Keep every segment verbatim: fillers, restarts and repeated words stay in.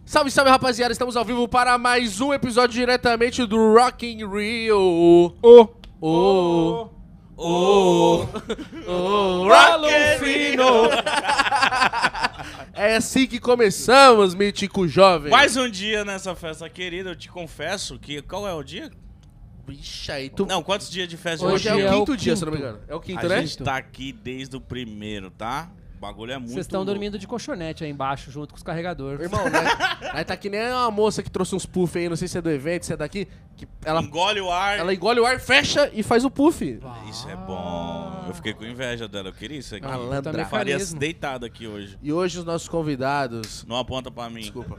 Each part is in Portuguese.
Salve, salve, rapaziada. Estamos ao vivo para mais um episódio diretamente do Rock in Rio. Oh, oh, oh, oh, Rock in Rio. É assim que começamos, mítico jovem. Mais um dia nessa festa querida, eu te confesso que... Qual é o dia? Bicha, aí tu... Não, quantos dias de festa Hoje hoje? é o é o quinto dia, quinto. se não me engano. É o quinto, A né? gente tá aqui desde o primeiro, tá? O bagulho é muito... Vocês estão dormindo de colchonete aí embaixo, junto com os carregadores. Irmão, né? Aí tá que nem uma moça que trouxe uns puff aí, não sei se é do evento, se é daqui, que ela, Engole o ar. ela engole o ar, fecha e faz o puff. Isso é bom. Eu fiquei com inveja dela, eu queria isso aqui. Malandra. também Eu faria mecanismo. deitado aqui hoje. E hoje os nossos convidados... Não aponta pra mim. Desculpa.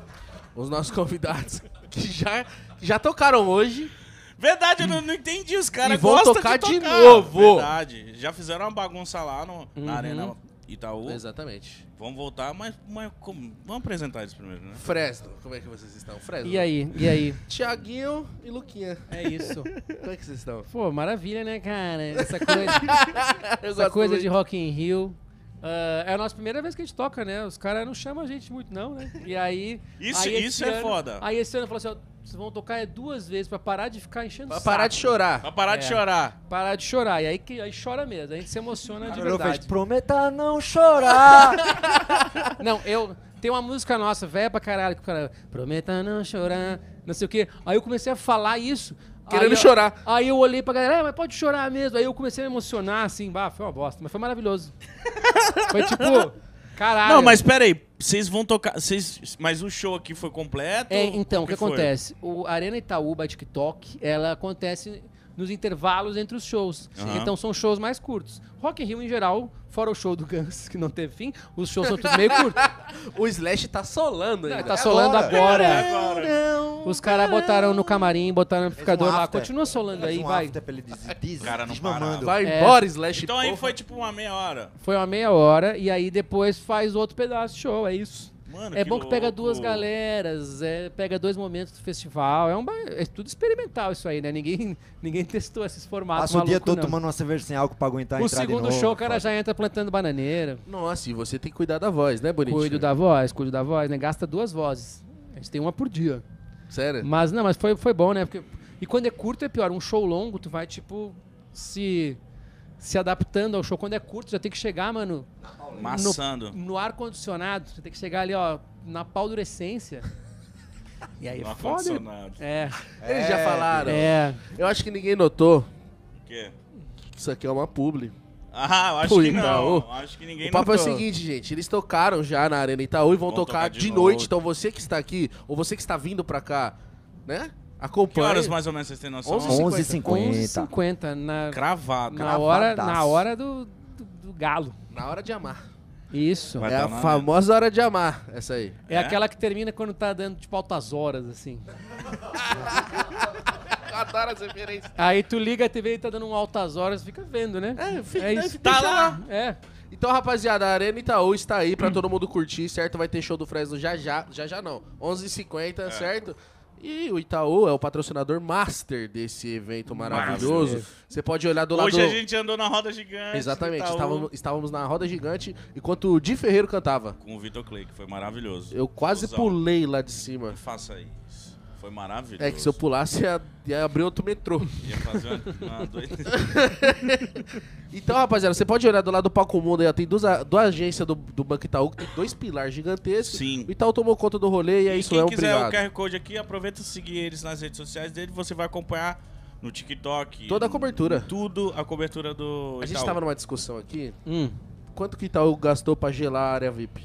Os nossos convidados que já, que já tocaram hoje... Verdade, eu não, não entendi. Os caras E vão gostam tocar de de tocar. novo. Verdade. Já fizeram uma bagunça lá no, na Uhum. Arena Itaú. Exatamente. Vamos voltar, mas, mas como? Vamos apresentar eles primeiro, né? Fresno, como é que vocês estão? Fresno. E aí, e aí? Tiaguinho e Luquinha. É isso. Como é que vocês estão? Pô, maravilha, né, cara? Essa coisa, Eu essa gosto coisa muito. de Rock in Rio. Ah, é a nossa primeira vez que a gente toca, né? Os caras não chamam a gente muito, não, né? E aí... Isso- aí esse isso é ano- foda. Aí esse ano falou assim, ó, vocês vão tocar é duas vezes pra parar de ficar enchendo o Pra saco. parar de chorar. Pra parar de É. chorar. Parar de chorar. E aí, que, aí chora mesmo, a gente se emociona de Ele fez, verdade. prometa não chorar. Não, eu... Tem uma música nossa, velha pra caralho, que o cara... Prometa não chorar, não sei o quê. Aí eu comecei a falar isso... Querendo aí eu- chorar. Aí eu olhei pra galera, ah, mas pode chorar mesmo. Aí eu comecei a emocionar, assim, bah, foi uma bosta, mas foi maravilhoso. Foi tipo, caralho. Não, mas pera aí. Vocês vão tocar... Vocês, mas o show aqui foi completo? É, então, o que, foi? acontece? O Arena Itaú by TikTok, ela acontece nos intervalos entre os shows. Aham. Então são shows mais curtos. Rock in Rio, em geral, fora o show do Guns, que não teve fim, os shows são tudo meio curtos. O Slash tá solando ainda. Não, tá solando agora. agora. Os caras botaram no camarim, botaram no amplificador um lá. after. Continua solando aí, Fez um vai. after pra ele des, des, cara não desmamando. Vai É. embora, Slash. Então aí porra. foi tipo uma meia hora. Foi uma meia hora e aí depois faz outro pedaço de show, é isso. Mano, É bom que pega louco. duas galeras, é, pega dois momentos do festival. É, um, ba- é tudo experimental isso aí, né? Ninguém, ninguém testou esses formatos. Passa o dia maluco, todo não. tomando uma cerveja sem álcool pra aguentar O entrar de segundo novo. show, o cara Foda. já entra plantando bananeira. Nossa, e você tem que cuidar da voz, né, bonitinho? Cuido da voz, cuido da voz, né? Gasta duas vozes. A gente tem uma por dia. Sério? Mas não, mas foi, foi bom, né? Porque, e quando é curto é pior. Um show longo, tu vai, tipo, se, se adaptando ao show. Quando é curto, já tem que chegar, mano, Maçando. no ar-condicionado. Você tem que chegar ali, ó, na paldurecência. E aí No é foda. ar-condicionado. É, Eles já falaram. é. Eu acho que ninguém notou O quê? que isso aqui é uma publi. Ah, eu acho Pô, que Itaú. não. Acho que ninguém O papo é o notou. seguinte, gente. Eles tocaram já na Arena Itaú e vão, Vão tocar, tocar de, de noite. novo. Então você que está aqui, ou você que está vindo pra cá, né? Que Acompanhe. horas mais ou menos vocês têm noção? onze e onze e onze e cinquenta. cinquenta na, Cravado. na, hora, na Cravadaço. hora do, do, do galo. Na hora de amar. Isso. Vai é tá a na- famosa hora de amar, essa aí. É, É? aquela que termina quando tá dando, tipo, altas horas, assim. Eu adoro as referências. Aí tu liga a T V e tá dando um altas horas, fica vendo, né? É, fica, É né, isso. fica Tá lá. lá. É. Então, rapaziada, a Arena Itaú está aí pra todo mundo curtir, certo? Vai ter show do Fresno já já, já já não, onze e cinquenta, É. certo? E o Itaú é o patrocinador master desse evento maravilhoso. Master. Você pode olhar do lado... Hoje a gente andou na roda gigante. Exatamente, do Itaú, estávamos, estávamos na roda gigante enquanto o Di Ferreiro cantava. Com o Vitor Clay, que foi maravilhoso. Eu quase Cusão. pulei lá de cima. Não faça isso. Foi maravilhoso. É que se eu pulasse ia, ia abrir outro metrô. Ia fazer uma, uma doida. Então, rapaziada, você pode olhar do lado do Palco Mundo aí, ó, tem duas, a- duas agências do, do Banco Itaú, que tem dois pilares gigantescos. Sim. O Itaú tomou conta do rolê e é E isso quem mesmo, quiser obrigado. o Q R Code aqui, aproveita e seguir eles nas redes sociais dele. Você vai acompanhar no TikTok. Toda a cobertura. Tudo a cobertura do A gente Itaú. tava numa discussão aqui, Hum. quanto que o Itaú gastou pra gelar a área V I P?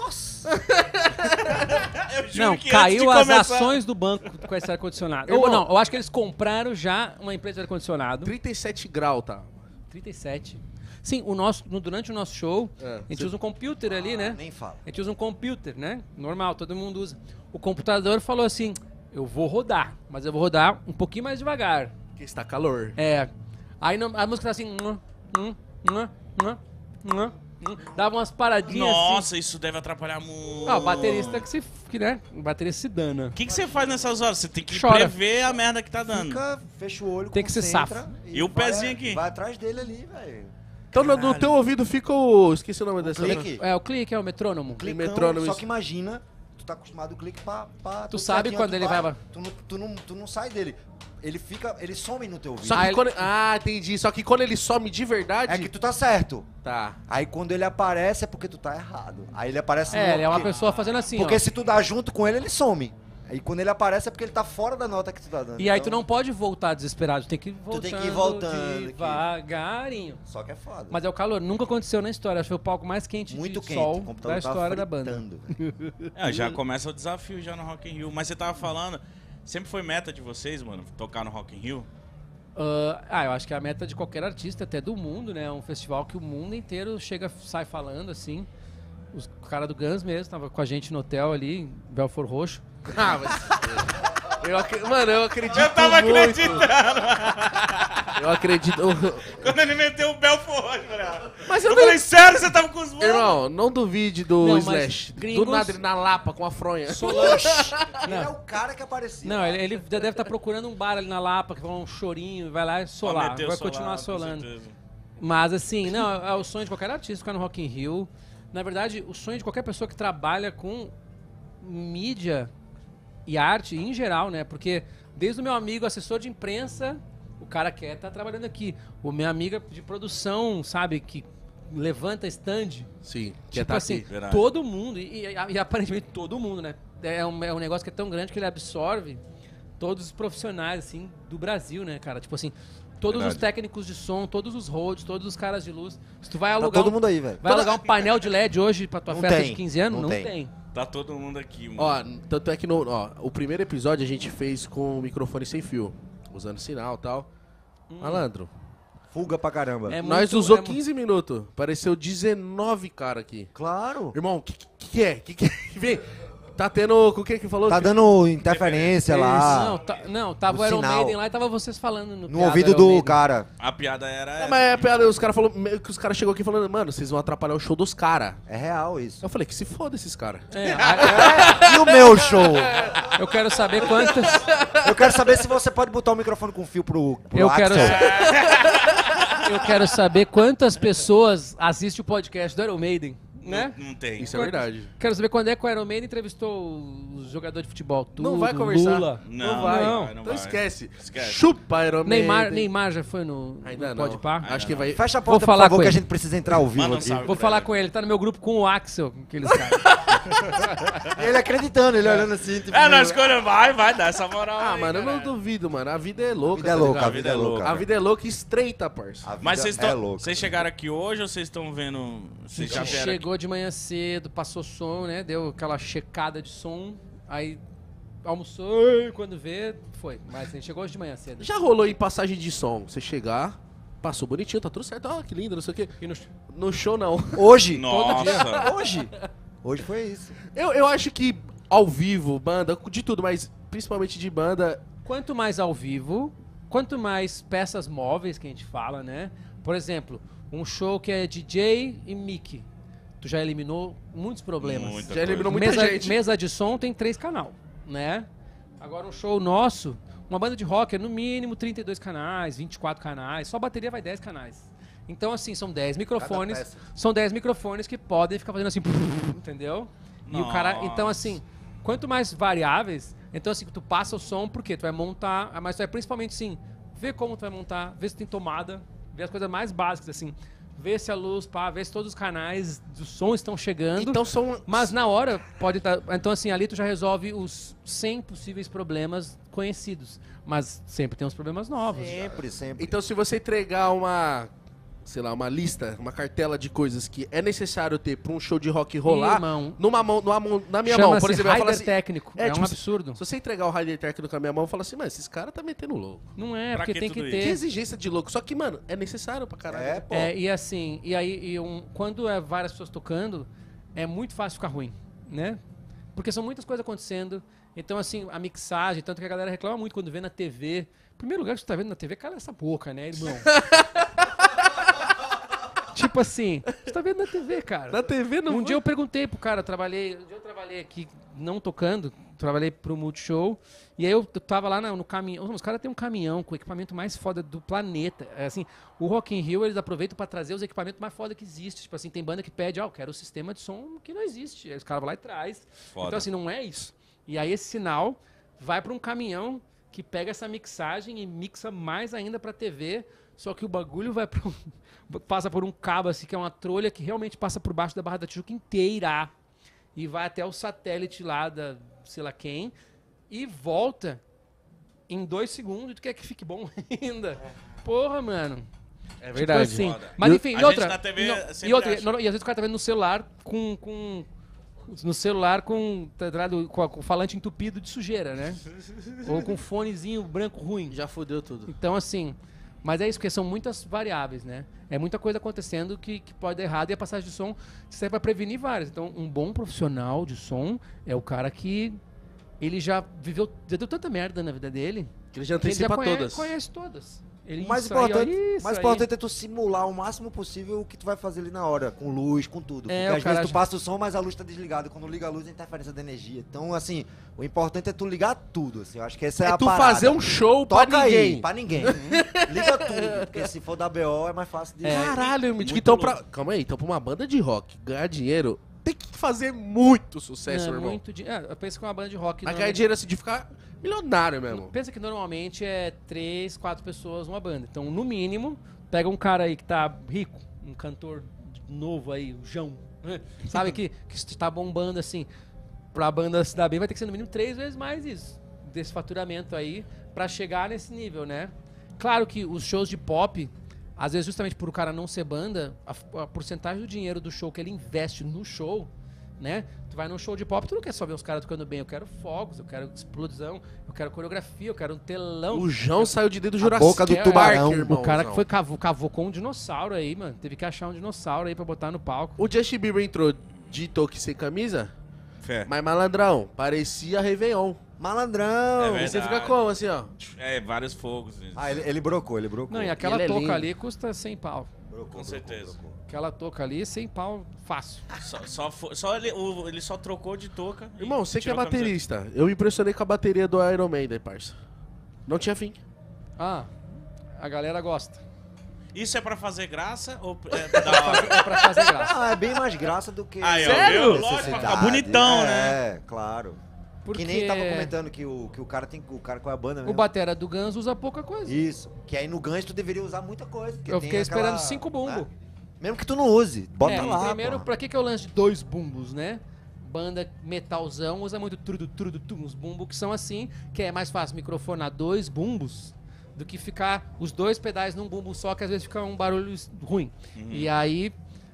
Eu juro Não, que antes caiu de as começar- ações do banco com esse ar-condicionado. Irmão. Ou não, eu acho que eles compraram já uma empresa de ar-condicionado. trinta e sete graus, tá? trinta e sete. Sim, o nosso, no- durante o nosso show, É, a gente você- usa um computer ali, né? Nem fala. A gente usa um computer, né? Normal, todo mundo usa. O computador falou assim, eu vou rodar, mas eu vou rodar um pouquinho mais devagar. Porque está calor. É. Aí não- a música tá assim... hum, hum, hum, hum, hum, hum. Dava umas paradinhas assim. Nossa, isso deve atrapalhar muito. Ah, o baterista que se... Que, né? O baterista se dana. O que, que você faz nessas horas? Você tem que Chora. prever a merda que tá dando. Fica, fecha o olho, Tem que ser concentra safo. E o vai- pezinho aqui? Vai atrás dele ali, velho. Então no, no Caralho. teu ouvido fica o... Esqueci o nome dessa. clique. É, o clique é o metrônomo. Clicão, metrônomo, só isso. que imagina, tu tá acostumado o clique pra... pra Tu tudo sabe certinho, quando tu ele vai- Tu não, tu, não, tu não sai dele. Ele fica... Ele some no teu ouvido. Só que Ah, ele- quando... Ah, entendi. Só que quando ele some de verdade... É que tu tá certo. Tá. Aí quando ele aparece é porque tu tá errado. Aí ele aparece É, no... ele é uma porque- pessoa fazendo assim, Porque ó. se tu dá junto com ele, ele some. Aí quando ele aparece é porque ele tá fora da nota que tu tá dando. E aí tu Então, não pode voltar desesperado, tu tem que ir voltando, tem que ir voltando aqui. devagarinho. Só que é foda. Mas é o calor, nunca aconteceu na história, acho que foi o palco mais quente Muito de quente. sol O computador da tava história da banda. fritando, velho. É, já começa o desafio já no Rock in Rio. Mas você tava falando, sempre foi meta de vocês, mano, tocar no Rock in Rio? Ah, ah, eu acho que é a meta de qualquer artista, até do mundo, né? É um festival que o mundo inteiro chega, sai falando, assim. Os, o cara do Guns mesmo tava com a gente no hotel ali, em Belfort Roxo. Ah, mas... Eu ac... Mano, eu acredito Eu tava muito. acreditando. Eu acredito... Quando ele meteu o Belfort Roxo, velho. Mas Eu eu não... falei, sério, você tava com os manos? Irmão, não duvide do Não, mas Slash. gringos- Do nada ele na Lapa com a fronha. Solange. Ele é o cara que aparecia. Não, ele, ele já deve estar procurando um bar ali na Lapa, que vai um chorinho, vai lá e Pra solar. meter o Vai solar, continuar com solando. certeza. Mas assim, não, é o sonho de qualquer artista ficar no Rock in Rio. Na verdade, o sonho de qualquer pessoa que trabalha com mídia e arte em geral, né? Porque desde o meu amigo assessor de imprensa, o cara quer estar trabalhando aqui. O meu amigo de produção, sabe, que levanta stand. Sim, que Tipo tá assim, aqui. Verdade. todo mundo, e, e- e aparentemente todo mundo, né? É um, é um negócio que é tão grande que ele absorve todos os profissionais, assim, do Brasil, né, cara? Tipo assim, todos Verdade. os técnicos de som, todos os roads, todos os caras de luz. Se tu vai Tá alugar, todo um, mundo aí, velho. vai Toda- alugar um painel de L E D hoje pra tua Não festa tem, de quinze anos, não não, tem. tem. Tá todo mundo aqui, mano. Ó, tanto é que no, ó, o primeiro episódio a gente fez com o microfone sem fio, usando sinal e tal. Malandro, Fuga pra caramba. É nós muito- usou é mu- quinze minutos, pareceu dezenove cara aqui. Claro. Irmão, o que, que, que é? Que que é? Vem, tá tendo, o que que falou? Tá dando interferência lá. Não, tá- não, tava o o Iron sinal. Maiden lá e tava vocês falando no, No piada ouvido Iron do Maiden. cara. A piada era É, essa. mas é a piada, os caras falou, meio que os caras chegou aqui falando, mano, vocês vão atrapalhar o show dos caras. É real isso. Eu falei, que se foda esses caras. É, a- E o meu show? eu quero saber quantas. Eu quero saber se você pode botar o microfone com fio pro, pro Eu quero, Axel. sa- eu quero saber quantas pessoas assistem o podcast do Iron Maiden, né? Não, não tem. Isso é verdade. Quero saber quando é que o Iron Maiden entrevistou os jogadores de futebol. Tudo, Não vai conversar. Lula. Não, Não, vai. não vai, não então vai. esquece. Esquece. Chupa, Iron Maiden. Neymar, Neymar já foi no, Ainda no não. Pode Pá? Acho que vai... Fecha a Vou porta, por falar favor, com que a ele. gente precisa entrar ao vivo Manda um aqui. salve. Vou falar com ele, ele tá no meu grupo com o Axel, aqueles caras. Ele acreditando, ele olhando assim. Tipo, É, nós escolhemos, vai, vai, dá essa moral Ah, aí, mano, eu não caralho. duvido, mano. A vida é louca. A vida é tá louca, ligado? a vida é louca. A vida é louca e estreita, parça. A vida Mas vocês é tão- louca. vocês chegaram aqui hoje ou vocês estão vendo... Vocês já vieram aqui? Chegou de manhã cedo, passou som, né? Deu aquela checada de som, aí almoçou, e quando vê, foi. Mas a gente chegou hoje de manhã cedo. Já rolou em passagem de som? Você chegar, passou bonitinho, tá tudo certo. Ah, que lindo, não sei o quê. E no- No show, não. Hoje? Nossa. Hoje? Hoje foi isso. Eu, eu acho que ao vivo, banda, de tudo, mas principalmente de banda... Quanto mais ao vivo, quanto mais peças móveis que a gente fala, né? Por exemplo, um show que é D J e mic. Tu já eliminou muitos problemas. Muita Já coisa. eliminou muita mesa, gente. mesa de som tem três canal, né? Agora um show nosso, uma banda de rock é no mínimo trinta e dois canais, vinte e quatro canais, só a bateria vai dez canais. Então assim, são dez microfones, peça. são dez microfones que podem ficar fazendo assim, entendeu? E o cara, então assim, quanto mais variáveis, então assim, tu passa o som, porque tu vai montar, mas tu vai principalmente assim, ver como tu vai montar, ver se tem tomada, ver as coisas mais básicas assim, ver se a luz, pá, ver se todos os canais do som estão chegando. Então são... Mas na hora pode estar. Então, assim, ali tu já resolve os cem possíveis problemas conhecidos. Mas sempre tem uns problemas novos. Sempre, sempre. Então se você entregar uma... Sei lá, uma lista, uma cartela de coisas que é necessário ter pra um show de rock rolar, Irmão, numa mão, numa mão, na minha mão, por chama-se exemplo, eu falo rider assim, técnico. é, É, tipo, um absurdo. se você entregar o rider técnico com a minha mão, eu falo assim, mano, esses caras tá metendo louco. Não é, Pra porque que tem que tudo ter. Que exigência de louco. Só que, mano, é necessário pra caralho. É, pô. É, e assim, e aí, e um, quando é várias pessoas tocando, é muito fácil ficar ruim, né? Porque são muitas coisas acontecendo. Então, assim, a mixagem, tanto que a galera reclama muito quando vê na T V. Em primeiro lugar, que você tá vendo na T V, cala essa boca, né, irmão? Tipo assim, você tá vendo na T V, cara. Na T V não Um foi- dia eu perguntei pro cara, eu trabalhei, um dia eu trabalhei trabalhei aqui, não tocando, trabalhei pro Multishow, e aí eu tava lá no, no caminhão, os caras têm um caminhão com o equipamento mais foda do planeta. É, assim, o Rock in Rio, eles aproveitam pra trazer os equipamentos mais foda que existe. Tipo assim, tem banda que pede, ó, oh, eu quero o sistema de som que não existe. Aí os caras vão lá e traz. Foda. Então assim, não é isso. E aí esse sinal vai pra um caminhão que pega essa mixagem e mixa mais ainda pra T V, só que o bagulho vai pro, passa por um cabo assim, que é uma trolha que realmente passa por baixo da Barra da Tijuca inteira e vai até o satélite lá da sei lá quem e volta em dois segundos e tu quer que fique bom ainda. Porra, mano. É verdade. Tipo assim. Foda. Mas enfim, A e outra, gente na T V e, não- sempre e outra, acha. não- e às vezes o cara tá vendo no celular com, com no celular com, tá ligado? com, a- com o falante entupido de sujeira, né? Ou com um fonezinho branco ruim. Já fudeu tudo. Então, assim, mas é isso, porque são muitas variáveis, né? É muita coisa acontecendo que, que pode dar errado e a passagem de som serve para prevenir várias. Então, um bom profissional de som é o cara que ele já viveu, já deu tanta merda na vida dele, Que ele já que ele já antecipa conhece, todas. conhece todas. Ele, O mais isso aí, ó, importante, isso mais aí. importante é tu simular o máximo possível o que tu vai fazer ali na hora, com luz, com tudo. É, Porque o às cara vezes tu já- passa o som, mas a luz tá desligada. Quando liga a luz, é interferência da energia. Então, assim, o importante é tu ligar tudo, assim. Eu acho que essa é, É a tu parada. fazer um show Toca pra ninguém. aí, pra ninguém. Liga tudo, porque se for da B O é mais fácil de... Caralho, Mítico. muito Então, louco. pra... Calma aí. Então, pra uma banda de rock ganhar dinheiro, tem que fazer muito sucesso, Não, irmão. muito di- é, eu penso que uma banda de rock... Mas ganhar normalmente- dinheiro assim de ficar milionário mesmo. Pensa que normalmente é três, quatro pessoas uma banda. Então, no mínimo, pega um cara aí que tá rico, um cantor novo aí, o João, né? Sabe, que, que está bombando assim. Pra banda se dar bem, vai ter que ser no mínimo três vezes mais isso, desse faturamento aí, pra chegar nesse nível, né? Claro que os shows de pop, às vezes justamente por o cara não ser banda, a, a porcentagem do dinheiro do show que ele investe no show, né? Tu vai num show de pop, tu não quer só ver os caras tocando bem, eu quero fogos, eu quero explosão, eu quero coreografia, eu quero um telão. O João saiu de dentro do Jurassic boca do Park, tubarão. irmão. O cara que foi cavou, cavou com um dinossauro aí, mano. Teve que achar um dinossauro aí pra botar no palco. O Justin Bieber entrou de toque sem camisa, Fé. mas malandrão, parecia Réveillon. Malandrão! É E você verdade. fica como, assim, ó? É, vários fogos. Ah, ele, ele brocou, ele brocou. Não, e aquela Ele é touca lindo. ali custa cem pau. Brocou, Com brocou, certeza. brocou. Aquela touca ali, cem pau fácil. Só, só, fo- só ele, o- ele só trocou de touca. e Irmão, você que é tirou a camiseta. baterista, eu me impressionei com a bateria do Iron Maiden, parça. Não tinha fim. Ah, a galera gosta. Isso é pra fazer graça ou é da hora? É pra fazer graça. Ah, é bem mais graça do que... Aí, ó, Sério? viu? Lógico, pra necessidade. ficar bonitão, né? É, claro. Porque Que nem tava comentando que o, que o cara tem... O cara com a banda mesmo. o batera do Guns usa pouca coisa. Isso. Que aí no Guns tu deveria usar muita coisa. porque Eu tem fiquei aquela, esperando cinco bumbos. né? Mesmo que tu não use, bota É, lá, primeiro, pô. pra que que é o lance de dois bumbos, né? Banda metalzão usa muito trudo, trudo, tum, uns bumbos que são assim, que é mais fácil microfonar dois bumbos do que ficar os dois pedais num bumbo só, que às vezes fica um barulho ruim. E aí,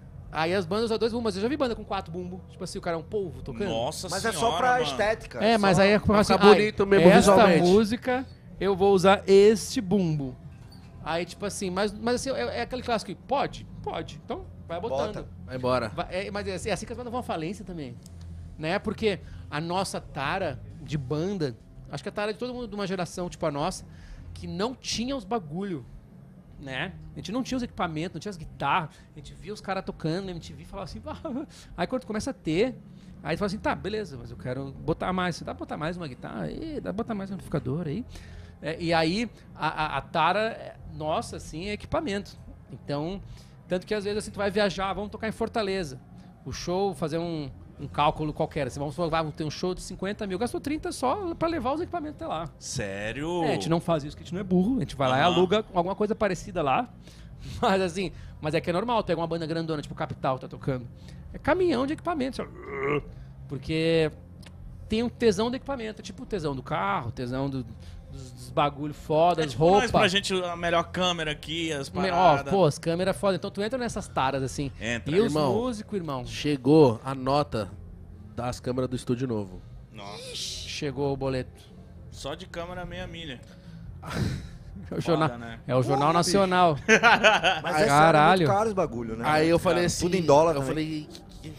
aí as bandas usam dois bumbos. Eu já vi banda com quatro bumbos, tipo assim, o cara é um polvo tocando. Nossa Mas senhora, é só pra mano. estética. É, mas só- aí é como assim, ficar bonito mesmo esta visualmente. música eu vou usar este bumbo. Aí, tipo assim, mas, mas assim, é, é aquele clássico que pode? Pode. Então, vai botando. Bota. Vai embora. Vai- é, mas é assim, é assim que as bandas vão à falência também. Né? Porque a nossa tara de banda, acho que a tara de todo mundo de uma geração tipo a nossa, que não tinha os bagulho. Né? A gente não tinha os equipamentos, não tinha as guitarras. A gente via os caras tocando na M T V e falava assim. Aí quando tu começa a ter, aí tu fala assim: tá, beleza, mas eu quero botar mais. Dá pra botar mais uma guitarra aí, dá pra botar mais um amplificador aí. É, e aí a, a, a tara é, nossa, assim, é equipamento. Então, tanto que às vezes assim, tu vai viajar, vamos tocar em Fortaleza. O show, fazer um, um cálculo qualquer. Assim, vamos, vamos ter um show de cinquenta mil, gastou trinta só pra levar os equipamentos até lá. Sério? É, a gente não faz isso, que a gente não é burro. A gente vai lá e Aham. aluga alguma coisa parecida lá. Mas assim, mas é que é normal, tu pega uma banda grandona, tipo Capital, tá tocando. É caminhão de equipamento. Só. Porque tem um tesão do equipamento, é tipo o tesão do carro, tesão do, dos, dos bagulho foda, É as tipo nós, roupas. pra gente a melhor câmera aqui, as Me- Ó, paradas. pô, as câmeras foda. Então tu entra nessas taras assim. Entra. E os Irmão. músicos, irmão? Chegou a nota das câmeras do estúdio novo. Nossa, Chegou o boleto. só de câmera meia milha. É o jornal, né? é o jornal Porra, Nacional. Mas é Caralho. Caralho. muito caro os bagulho, né? Aí eu falei Cara, assim... Tudo em dólar Eu também. falei...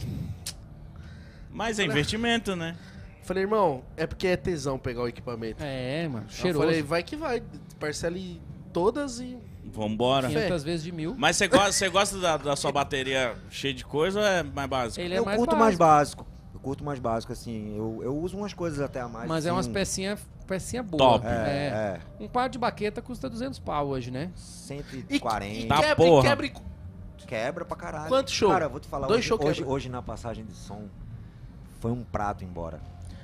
Mas é investimento, né? Falei, irmão, é porque é tesão pegar o equipamento. É, mano, Eu cheiroso. falei, vai que vai. Parcele todas e... Vambora. quinhentas vezes de mil. Mas você gosta, você gosta da, da sua bateria cheia de coisa ou é mais básico? Ele é eu mais curto básico. mais básico. Eu curto mais básico, assim. Eu, eu uso umas coisas até a mais. Mas assim, é umas um- pecinha, pecinha boa. Top. É, é. Um par de baqueta custa duzentos pau hoje, né? cento E, e quarenta. e Tá quebra, porra. e quebra e- Quebra pra caralho. Quanto show? Cara, eu vou te falar, Dois hoje, show hoje, quebra. hoje na passagem de som, foi um prato embora.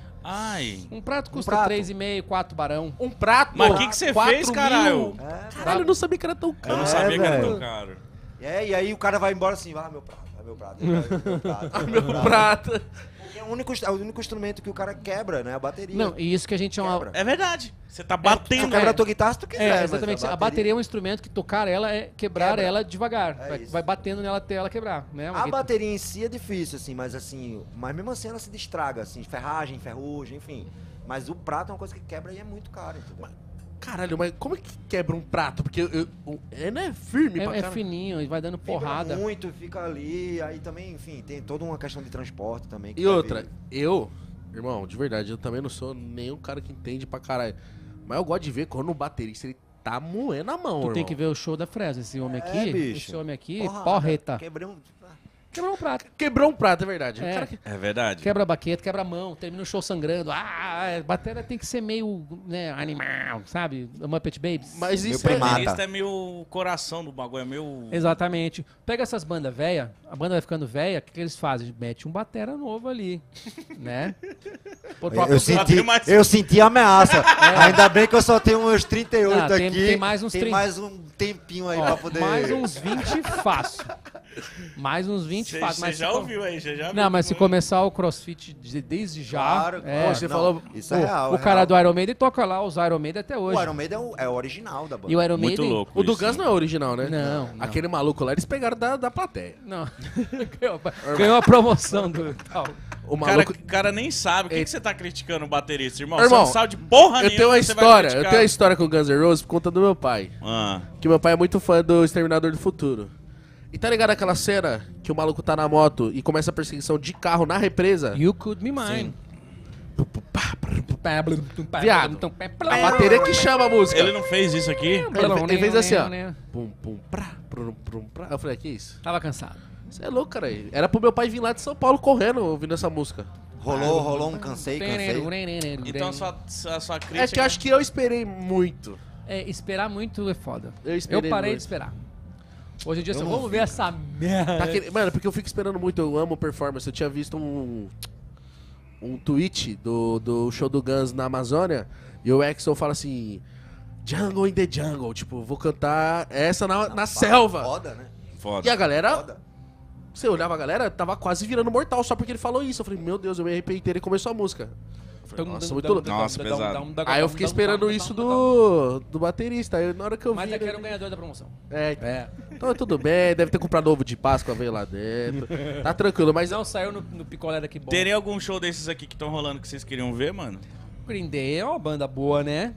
Ai. Um prato custa prato. três e meio, quatro barão. um prato. Mas o que que você quatro fez, mil. caralho? É, Caralho, eu não sabia que era tão Eu caro. não É, sabia que era velho. tão caro. é, e aí o cara vai embora assim, ah, meu prato, ah, meu prato, meu prato. Ah, meu prato. É o, único, é o único instrumento que o cara quebra, né? A bateria. Não, e isso que a gente chama... Quebra. É verdade. Você tá Tu batendo. quebra a tua guitarra se tu quiser, É, mas exatamente. A bateria é um instrumento que tocar ela é quebrar Quebra. ela devagar. É vai, isso. vai batendo nela até ela quebrar, né? Uma A guitarra- bateria em si é difícil, assim, mas assim, mas mesmo assim ela se destraga, assim, ferragem, ferrugem, enfim. Mas o prato é uma coisa que quebra e é muito caro, entendeu? Caralho, mas como é que quebra um prato? Porque eu, eu, o- é, não é firme pra É, é caralho. fininho, e vai dando Vibra porrada. muito, fica ali, aí também, enfim, tem toda uma questão de transporte também. que E deve- outra, eu, irmão, de verdade, eu também não sou nenhum cara que entende pra caralho. Mas eu gosto de ver quando o baterista ele tá moendo a mão, Tu irmão. tem que ver o show da Fresa. Esse homem É, aqui, bicho. esse homem aqui, Porrada, porreta. Quebrei um... Quebrou um prato. Quebrou um prato, é verdade. É. O cara que- É verdade. Quebra a baqueta, quebra a mão, termina o show sangrando. Ah, a bateria tem que ser meio, né, animal, sabe? Muppet Babies. Mas Meu isso é... O primata. baterista é meio o coração do bagulho, é meio... Exatamente. Pega essas bandas velhas, a banda vai ficando velha, o que, que eles fazem? Mete um batera novo ali, né? Por Eu, próprio- eu senti, mais- eu senti ameaça. Ainda bem que eu só tenho uns trinta e oito Ah, tem- aqui. tem mais uns Tem trinta. mais um tempinho aí Ó, pra poder... mais uns vinte fácil. Mais uns vinte Você fácil. você Mas já se co- ouviu aí, você já viu. Não, mas se começar o crossfit de- desde já. Claro, é, claro. você Não, falou- Isso é o, real. o é cara real. do Iron Maiden toca lá os Iron Maiden até hoje. O Iron Maiden é o, é o original da banda. E o Iron Muito Maiden. louco O do isso, Guns né? não é original, né? Não, não. Aquele maluco lá, eles pegaram da, da plateia. Não. ganhou, ganhou a promoção do tal. O O cara, maluco... o cara nem sabe. O que, Ei. que você tá criticando o baterista, irmão? Irmão, você não sabe de porra Eu nenhuma. tenho uma você vai história, eu criticar. tenho uma história com o Guns N' Roses por conta do meu pai. Ah, Que meu pai é muito fã do Exterminador do Futuro. E tá ligado aquela cena que o maluco tá na moto e começa a perseguição de carro na represa? You could be mine. Viado. A bateria que chama a música. ele não fez isso aqui? Ele, ele fez assim, ó. Pum, pum, pra, prum, prum, pra. Eu falei, que isso? Tava cansado. Você é louco, cara. Era pro meu pai vir lá de São Paulo correndo ouvindo essa música. Rolou, rolou um cansei, cansei. Então a sua, a sua crítica... É que eu acho que eu esperei muito. É, esperar muito é foda. Eu Eu esperei parei muito. de esperar. Hoje em dia, Eu assim, não vamos vi. ver essa merda. Tá aquele- Mano, porque eu fico esperando muito, eu amo performance. Eu tinha visto um um tweet do, do show do Guns na Amazônia e o Exo fala assim: Jungle in the Jungle, tipo, vou cantar essa na, na selva. Foda, né? Foda. E a galera, Foda. você olhava a galera, tava quase virando mortal só porque ele falou isso. Eu falei, meu Deus, eu me arrepiei inteiro e começou a música. Eu falei, Nossa, muito louco. Nossa, pesado. Aí eu fiquei esperando isso do, do baterista. Aí na hora que eu Mas vi. é que ele- era o ganhador da promoção. É, É. então tudo bem, deve ter comprado ovo de Páscoa, veio lá dentro. Tá tranquilo, mas Mas não saiu no, no picolé daqui bom. Teria algum show desses aqui que estão rolando que vocês queriam ver, mano? Green Day é uma banda boa, né?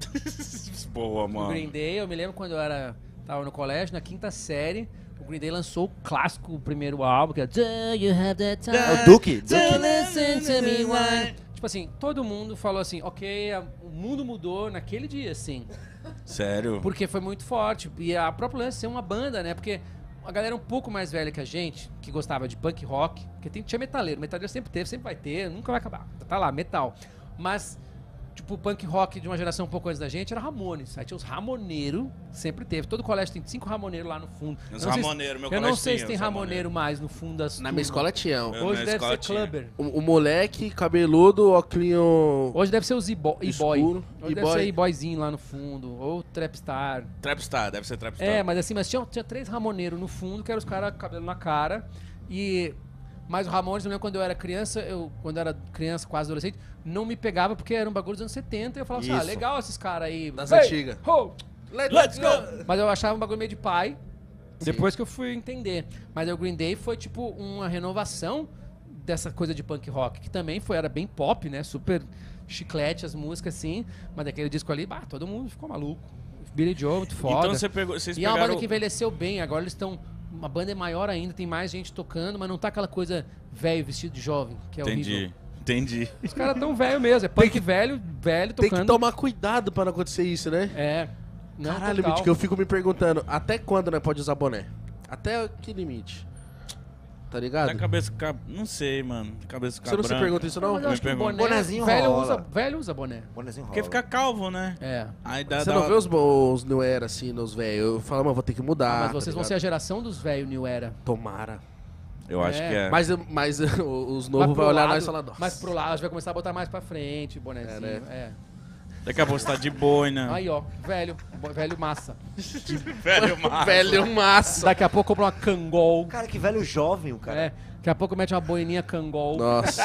Boa, O mano. Green Day, eu me lembro quando eu era, tava no colégio, na quinta série, o Green Day lançou o clássico, o primeiro álbum, que é Do You Have That Time? É o Duke. To Duke. listen to me whine. Tipo assim, todo mundo falou assim, ok, a- o mundo mudou naquele dia, assim. Sério? Porque foi muito forte. E a própria lance de ser uma banda, né? Porque a galera um pouco mais velha que a gente, que gostava de punk rock, porque tem, tinha metaleiro. Metaleiro sempre teve, sempre vai ter, nunca vai acabar. Tá lá, metal. Mas, tipo, o punk rock de uma geração um pouco antes da gente era Ramones. Aí tinha os ramoneiros, sempre teve. Todo colégio tem cinco ramoneiros lá no fundo. Os Eu não sei se- ramoneiros, meu Eu não colégio sei tinha se tem os ramoneiro mais no fundo das na minha turmas. escola tinha. um- Eu- Hoje na deve escola ser tinha. clubber. O, o moleque, cabeludo, óculinho Hoje deve ser os e-boy. e-boy. escuro. Hoje deve E-boy. ser e-boyzinho lá no fundo. Ou trapstar. Trapstar, deve ser Trapstar. É, mas assim, mas tinha, tinha três ramoneiros no fundo, que eram os caras com cabelo na cara. E. Mas o Ramones, eu lembro quando eu era criança, eu, quando eu era criança, quase adolescente, não me pegava porque era um bagulho dos anos setenta. E eu falava assim, ah, Isso. legal esses caras aí. Das Hey, antigas. ho, Let's go! Mas eu achava um bagulho meio de pai. Depois que eu fui entender. Mas o Green Day foi tipo uma renovação dessa coisa de punk rock, que também foi, era bem pop, né? Super chiclete as músicas assim. Mas daquele disco ali, bah, todo mundo ficou maluco. Billy Joe, muito foda. Então você pegou, vocês E é uma pegaram... banda que envelheceu bem, agora eles estão. Uma banda é maior ainda, tem mais gente tocando, mas não tá aquela coisa velho vestido de jovem, que é Entendi, horrível. entendi. Os caras tão velho mesmo, é punk velho, velho Tem tocando. que tomar cuidado pra não acontecer isso, né? É. Não, Caralho, total. Mitch, que eu fico me perguntando, até quando né, pode usar boné? Até que limite? tá ligado? Da cabeça do cab... Não sei, mano. Cabeça do Você não se branco. pergunta isso, não? Mas eu acho que o pergunto. boné, Bonezinho velho rola. usa, velho usa boné. Bonezinho Porque rola. fica calvo, né? É. Aí dá, Você dá não uma- vê os bons New Era, assim, nos velhos? Eu falo, mano, vou ter que mudar. Mas vocês tá vão ser a geração dos velhos New Era. Tomara. Eu acho É. que é. Mas, mas os Mas novos pro vão olhar lado- nós e falar, nossa. Mas pro lado, a gente vai começar a botar mais pra frente, bonezinho. É, É, né? Daqui a pouco você tá de boina. Aí, ó, velho, bo- velho massa. Velho massa. Velho massa. Daqui a pouco compra uma Kangol. Cara, que velho jovem, o cara. É, daqui a pouco mete uma boininha Kangol. Nossa.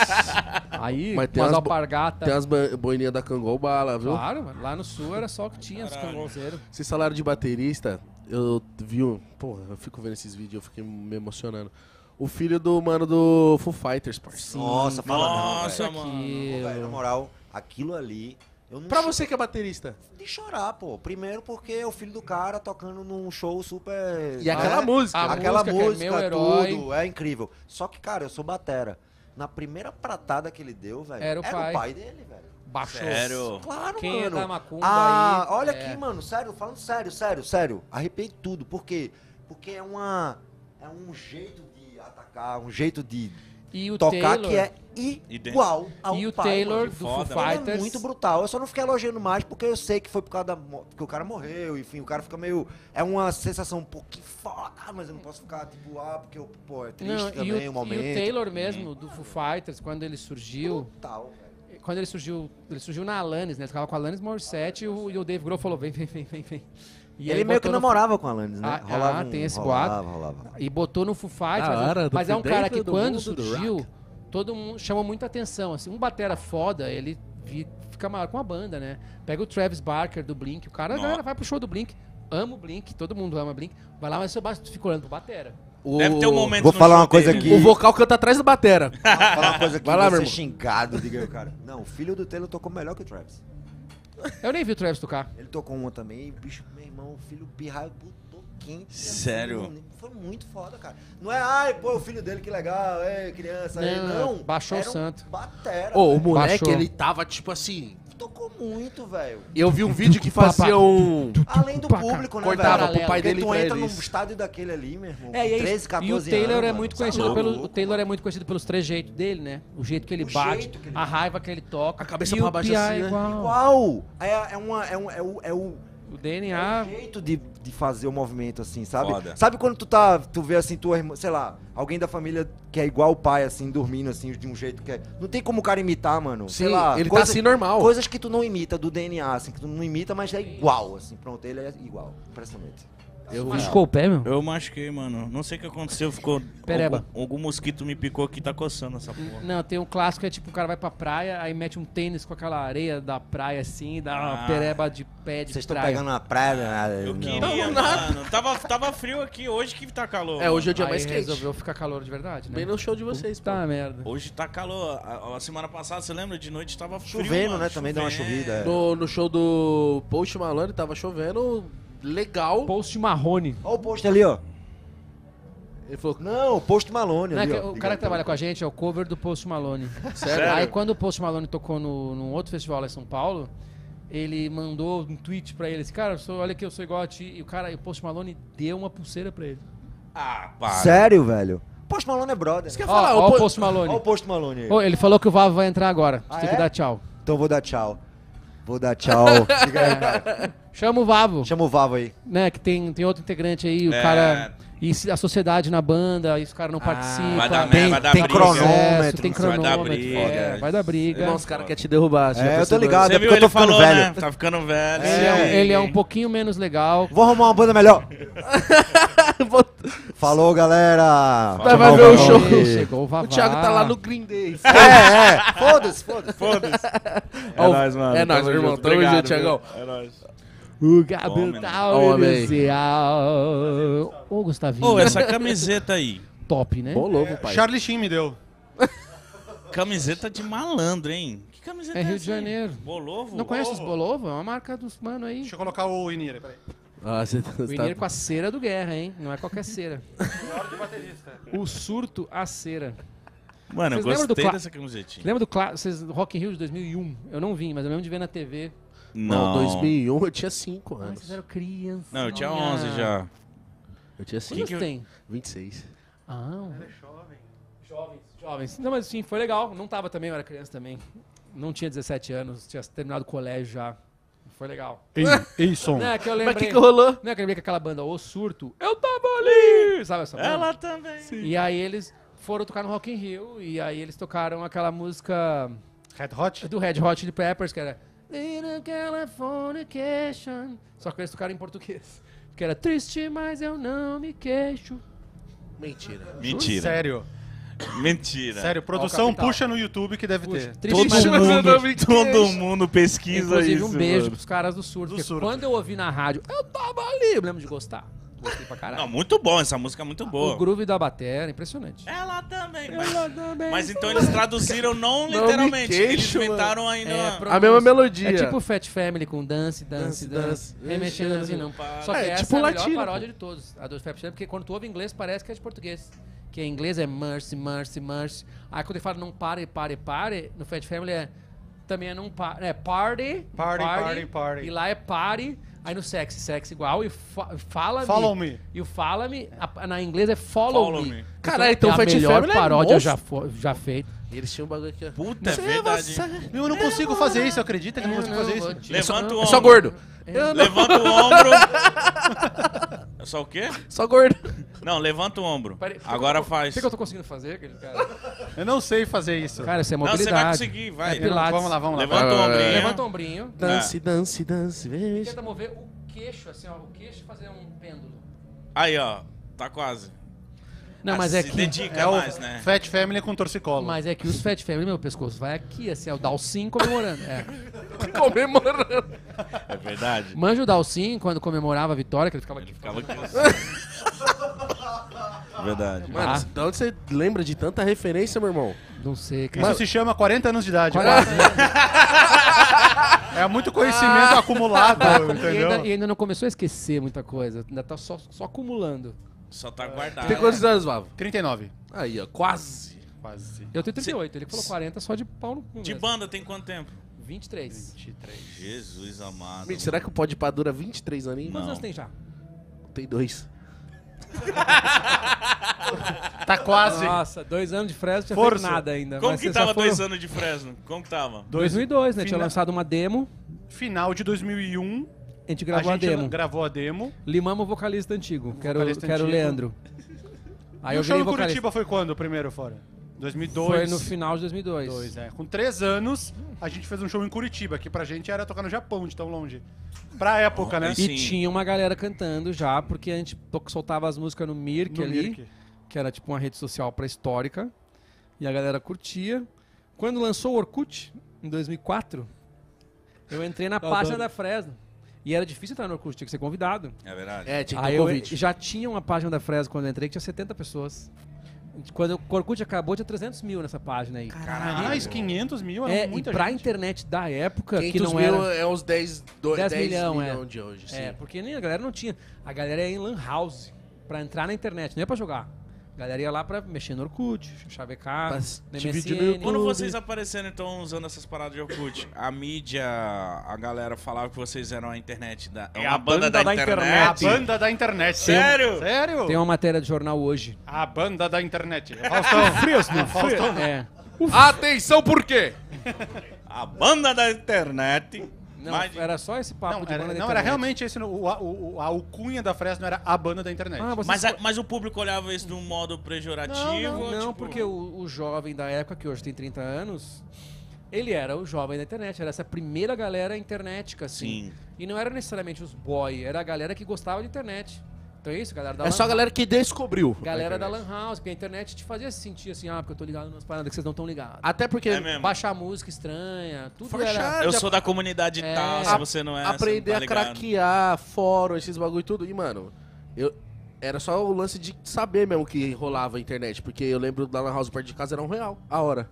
Aí, Mas tem umas umas bo- alpargatas. Tem umas ba- boininhas da Kangol bala, viu? Claro, mano, lá no sul era só o que tinha, os Caralho. Kangolzeiros. Vocês falaram de baterista, eu vi um... Porra, eu fico vendo esses vídeos, eu fiquei me emocionando. O filho do mano do Foo Fighters, parceiro. Nossa, fala Nossa, não, velho. mano. Que... Pô, velho, na moral, aquilo ali... Eu não Pra cho- você que é baterista. De chorar, pô. Primeiro porque é o filho do cara tocando num show super... E aquela né? música. A Aquela música que é música, Meu Herói. tudo, é incrível. Só que, cara, eu sou batera. Na primeira pratada que ele deu, velho, Era o pai. dele, velho. Baixou. Sério? Claro, Quem mano. é da macumba ah, aí, olha é. aqui, mano, sério, falando sério, sério, sério. Arrepiei tudo. Por quê? Porque é uma... É um jeito de atacar, um jeito de E o tocar Taylor, que é igual ao e o pai, Taylor mano. do foda, Foo mano. Ele Fighters. é muito brutal. Eu só não fiquei elogiando mais porque eu sei que foi por causa da mo- que o cara morreu, enfim, o cara fica meio é uma sensação um pouquinho foda, mas eu não posso ficar tipo, ah, porque eu, pô, é triste Não, também e, o, o e o momento. Taylor mesmo, do Foo Fighters, quando ele surgiu... Brutal, velho. Quando ele surgiu, ele surgiu na Alanis, né? Ele ficava com a Alanis Morissette e o, e o Dave Grohl falou, vem, vem, vem, vem, vem. E Ele aí meio que botou no namorava com a Alanis, né? Ah, ah, tem esse rolava, boato. rolava. E botou no Foo Fighters, Da mas, hora, do mas é um cara dentro que do quando mundo do surgiu, rock. todo mundo chama muita atenção. Assim, um batera foda, ele vi- fica maior com a banda, né? Pega o Travis Barker do Blink, o cara a Nó. galera vai pro show do Blink, ama o Blink, todo mundo ama o Blink, vai lá, mas você fica olhando pro batera. O... Deve ter um momento Vou no falar show uma coisa dele. aqui. O vocal canta atrás da batera. Vou falar uma coisa aqui, Vai lá, vou meu ser irmão. xingado, diga aí, cara. Não, o filho do Taylor tocou melhor que o Travis. Eu nem vi o Travis tocar. Ele tocou uma também e, bicho, meu irmão, o filho pirraio botou quente. assim, Sério? mano, Foi muito foda, cara. Não é, ai, pô, o filho dele, que legal, é, criança. aí. Não, Não, baixou o era um santo. Batera. Ô, o velho. moleque, Baixou. ele tava tipo assim... Tocou muito, velho. Eu vi um vídeo que fazia um... Além do público, né, Cortava velho? pro pai Porque dele e tu pra entra eles. num estádio daquele ali, meu irmão. É, e, com aí, treze, e catorze o Taylor anos, é mano. muito Tá conhecido louco. pelo o Taylor é muito conhecido pelos trejeitos dele, né? O jeito que ele O bate, jeito que ele a raiva que ele toca. A cabeça e pra o baixo piá assim, né? igual. Igual! É, é, uma, é, um, é, o, é o O D N É A. um jeito de, de fazer o movimento, assim, sabe? Foda. Sabe quando tu tá, tu vê assim, tua irmã, sei lá, alguém da família que é igual o pai, assim, dormindo, assim, de um jeito que é... Não tem como o cara imitar, mano. sei Sim, lá, ele tá coisa- assim normal. Coisas que tu não imita do D N A, assim, que tu não imita, mas é igual, assim. Pronto, ele é igual. Impressionante. Eu vi. Machucou o pé, meu? Eu machuquei, mano. Não sei o que aconteceu, ficou... Pereba. Algum, algum mosquito me picou aqui, tá coçando essa porra. Não, tem um clássico, é tipo, o cara vai pra praia, aí mete um tênis com aquela areia da praia, assim, dá uma Ah. pereba de pé de Vocês estão praia. pegando uma praia, né? Eu Não. queria, Não, nada. mano. Tava, tava frio aqui, hoje que tá calor. É, hoje é o dia Aí mais quente. resolveu ficar calor de verdade, né? Bem no show de vocês, pô. Tá merda. Hoje tá calor. A, a semana passada, você lembra? De noite tava frio, Chovendo, mano. né? Também deu uma chovida. é. No, no show do Post Malone tava chovendo legal. Post Marrone. Olha o post ali, ó. Ele falou, Não, o post Malone Não, é ali, que ó. o cara que trabalha com a gente é o cover do Post Malone. Sério? Aí quando o Post Malone tocou no, num outro festival lá em São Paulo, ele mandou um tweet pra ele, assim, cara, eu sou- olha que eu sou igual a ti. E o cara, e o Post Malone deu uma pulseira pra ele. Ah, para. Sério, velho? Post Malone é brother. Você quer Ó, falar? ó o o Po- Post Malone. Olha o post Malone aí. Ô, ele falou que o Vavo vai entrar agora. Ah, Tem é? que dar tchau. Então vou dar tchau. Vou dar tchau. Diga aí, cara. Chama o Vavo, Chama o Vavo aí. né? Que tem, tem outro integrante aí, o É. cara... E se a sociedade na banda, e os caras não participam. Vai dar Tem- merda, vai dar tem briga. cronômetro, Tem vai dar cronômetro. briga. é, vai dar briga. Irmão, os caras querem te derrubar. você já É, eu tô percebeu? ligado. Você é viu, porque eu ele tô ficando falou, velho. né? Tá ficando velho. Ele é, um, Sim. ele é um pouquinho menos legal. Vou arrumar uma banda melhor. Falou, galera. Vai, vai Chamar ver o Vavá show. aí. Chegou o Vavá. O Thiago tá lá no Green Day. É, é. Foda-se, foda-se. Foda-se. É Ó, nóis, mano. é nóis, Tamo irmão. junto. Tamo Obrigado, junto, Thiagão. viu? É nóis. O Gabriel Homem, tá homem. especial. Ô, Gustavinho. Ô, essa camiseta aí. Top, né? Ô, louco, pai. Charlie Sheen me deu. Camiseta de malandro, hein? Que camiseta É é Rio essa de aí? Janeiro. Bolovo? Não conhece os Bolovo? É uma marca dos mano aí. Deixa eu colocar o Inir aí, peraí. Ah, você tá... O Mineiro com a cera do Guerra, hein? Não é qualquer cera. Melhor que baterista. O surto a cera. Mano, eu Vocês lembram do gostei cla- dessa camisetinha. Lembra do clá- vocês, do Rock in Rio de dois mil e um? Eu não vim, mas eu lembro de ver na T V. Não, dois mil e um eu tinha cinco Ai, anos. vocês eram criança. Não, eu tinha onze já. Eu tinha Quantos cinco. que- tem? vinte e seis. Ah, Jovens. Não, mas sim, foi legal. Não tava também, eu era criança também. Não tinha dezessete anos, tinha terminado o colégio já. Foi legal. Ei, ei, som. Não é que eu Mas o lembrei... que, que rolou? Não é que eu lembrei que aquela banda O Surto, eu tava ali! Sabe essa banda? Ela também. E aí eles foram tocar no Rock in Rio, e aí eles tocaram aquela música Red Hot? do Red Hot Chili Peppers, que era Little Californication. Só que eles tocaram em português. Que era triste, mas eu não me queixo. Mentira. Mentira. Sério. Mentira. Sério, produção Capital. puxa no YouTube que deve Puxa, ter. triste, Todo mas eu não mundo, me todo queixo. mundo pesquisa Inclusive, isso. um beijo mano. pros caras do Surto. Do Porque Surto. quando eu ouvi na rádio, eu tava ali. Eu lembro de gostar. Gostei pra caralho. Não, muito bom, essa música é muito boa. O groove da bateria, impressionante. Ela também. Mas, Ela também mas então foi. eles traduziram não Não literalmente. me queixo, eles inventaram ainda. É, uma- pro- A mesma melodia. É tipo Fat Family com dance, dance, Dance, dance. dance. Remexendo assim, não. para. Só que É, essa tipo é a melhor latino, paródia pô. de todos. A do Fat Family, porque quando tu ouve inglês parece que é de português. Que em inglês é mercy, mercy, mercy. Aí quando ele fala não pare, pare, pare, no Fat Family é também é não pare, é party, Party, party, party. E lá é party. Aí no sexy, sexy igual. E fa fala-me. Follow me. E o fala-me, a- na inglês é follow, Follow me. me. Caralho, então é a Fat melhor Family é paródia monstro. já, fo- já feita. E eles tinham um bagulho aqui, ó. Puta, é Se verdade. você- Meu, eu não consigo fazer isso, acredita que eu não consigo fazer vou isso? te- Levanta o É só ombro. gordo. Eu não- Levanta o ombro. É só o quê? Só gordo. Não, levanta o ombro. Peraí, por que Agora eu tô- faz. O que, que eu tô conseguindo fazer, aquele cara? Eu não sei fazer isso. Cara, isso é Não, você mobilidade. vai conseguir, vai. É pilates. Vamos lá, vamos lá. Levanta o Vai, vai, ombrinho. Levanta o ombrinho. Dance, dance, dance. Vem. Tenta mover o queixo, assim, ó. O queixo e fazer um pêndulo. Aí, ó. Tá quase. Não, Ah, mas é se que... dedica É o mais, né? Fat Family com torcicolo. Mas é que os Fat Family, meu pescoço, vai aqui, assim, é o Dalcin comemorando. É. Comemorando. É verdade. Manja o Dalcin, quando comemorava a vitória, que ele ficava Ele aqui. ficava aqui. Verdade. Mano, Ah. de onde você lembra de tanta referência, meu irmão? Não sei, Isso cara. se chama quarenta anos de idade. Quase. É muito conhecimento acumulado, E ainda, entendeu? e ainda não começou a esquecer muita coisa. Ainda tá só, só acumulando. Só tá guardado. Tem quantos anos, Vavo? trinta e nove. Aí, ó, quase. Quase. Eu tenho trinta e oito, ele falou quarenta só de pau no cu De mesmo. banda tem quanto tempo? vinte e três. vinte e três. Jesus amado. Gente, será que o Pode Pá dura vinte e três aninhos? Quantos Não. anos tem já? Tem dois. Tá quase. Nossa, dois anos de Fresno, não tinha Força. feito nada ainda. Como mas que vocês já tava foram- dois anos de Fresno? Como que tava? dois mil e dois, né? Tinha Fina- lançado uma demo, Final de dois mil e um, a gente gravou a a, gente demo. gravou a demo. Limamos o vocalista antigo, que era o, vocalista que era o antigo. Leandro. Aí e eu o show virei em vocalista. Curitiba foi quando o primeiro fora? dois mil e dois. Foi no final de dois mil e dois. Dois, é. Com três anos, a gente fez um show em Curitiba, que pra gente era tocar no Japão, de tão longe. Pra época, né? Sim. E tinha uma galera cantando já, porque a gente to- soltava as músicas no Mirk No ali, Mirk. que era tipo uma rede social pré-histórica, e a galera curtia. Quando lançou o Orkut, em dois mil e quatro, eu entrei na página da Fresno. E era difícil entrar no Orkut, tinha que ser convidado. É verdade. É, tinha que Aí ter eu convite. já tinha uma página da Fresno quando eu entrei, que tinha setenta pessoas. Quando o Orkut acabou, tinha trezentos mil nessa página aí. Caralho. Mais quinhentos mil, era É, e muita pra gente. internet da época, que quinhentos não mil era... é uns dez, do, dez dez milhão, milhão é. de hoje. Sim. É, porque nem a galera não tinha. A galera ia em lan house pra entrar na internet, não ia pra jogar. A galera ia lá pra mexer no Orkut, chavecar, Mas no te vídeo no M S N. YouTube. Quando vocês apareceram, então, usando essas paradas de Orkut, a mídia, a galera falava que vocês eram a internet da... É uma a banda, da, internet. A banda da internet. Sério? Sério? Tem uma matéria de jornal hoje. A banda da internet. Faustão. Fresno. Faustão. É. Atenção, por quê? A banda da internet. Não, Mas- era só esse papo Não, de era, banda da não, era internet. realmente esse. O, a, o, a alcunha da Fresno era a banda da internet. Ah, vocês Mas, a- co- mas o público olhava isso de um modo pejorativo? Não, não, tipo- porque o, o jovem da época, que hoje tem trinta anos, ele era o jovem da internet, era essa primeira galera internetica, assim. Sim. E não era necessariamente os boy, era a galera que gostava de internet. Então é isso, galera da É Lan só a galera que descobriu. Galera a da internet. Lan House, porque a internet te fazia se sentir assim, ah, porque eu tô ligado nas paradas que vocês não estão ligados. Até porque É mesmo. Baixar música estranha, tudo Forchar. era... Eu sou da comunidade É. tal, se você não é, aprender você a não tá ligado. craquear fórum, esses bagulho e tudo. E, mano, eu... Era só o lance de saber mesmo que rolava a internet. Porque eu lembro da Lan House perto de casa era um real a hora.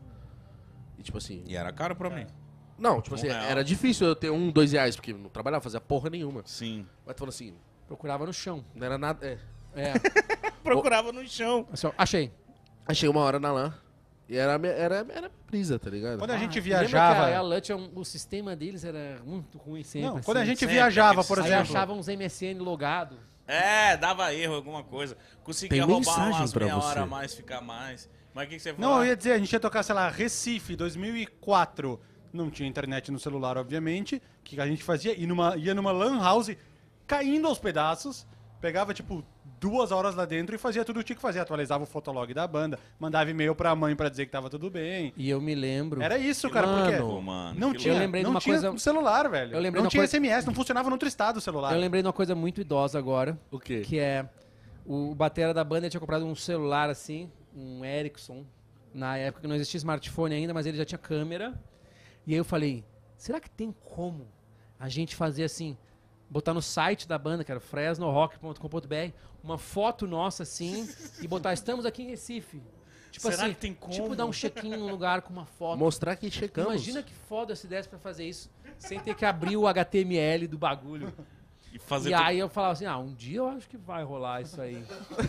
E tipo assim... E era caro pra mim. Não, tipo Um assim, real. era difícil eu ter um, dois reais. Porque não trabalhava, fazia porra nenhuma. Sim. Mas tu falando assim, Procurava no chão. não era nada... É. É, Procurava no chão. assim, ó, achei. Achei uma hora na Lan. E era, me- era, era brisa, tá ligado? Quando a gente Ah, lembra viajava. que a, a Lut, o sistema deles era muito ruim sempre. Não, assim. quando a gente sempre, viajava, aquele por Aí sistema. exemplo. achava uns M S N logado. É, dava erro, alguma coisa. Conseguia Tem roubar mensagem umas pra meia você. hora a mais, ficar mais. Mas o que, que você Não, falou? eu ia dizer, a gente ia tocar, sei lá, Recife, dois mil e quatro. Não tinha internet no celular, obviamente. O que a gente fazia? Ia numa, ia numa lan house, caindo aos pedaços. Pegava, tipo, duas horas lá dentro e fazia tudo o que tinha que fazer. Atualizava o fotolog da banda, mandava e-mail pra mãe pra dizer que tava tudo bem. E eu me lembro. Era isso, cara, Mano, porque Pô, mano, não que tinha, Eu lembrei de não uma tinha coisa- no celular, velho. Eu lembrei não de uma tinha coisa- S M S, não funcionava no outro estado o celular. Eu lembrei de uma coisa muito idosa agora. O quê? Que é o batera da banda tinha comprado um celular assim, um Ericsson, na época que não existia smartphone ainda, mas ele já tinha câmera. E aí eu falei, será que tem como a gente fazer assim, botar no site da banda, que era fresno rock ponto com ponto b r, uma foto nossa assim e botar estamos aqui em Recife. Tipo Será assim, que tem como? tipo dar um check-in num lugar com uma foto. Mostrar que chegamos. Imagina que foda se desse pra fazer isso sem ter que abrir o H T M L do bagulho. E fazer E tudo- aí eu falava assim, ah, um dia eu acho que vai rolar isso aí.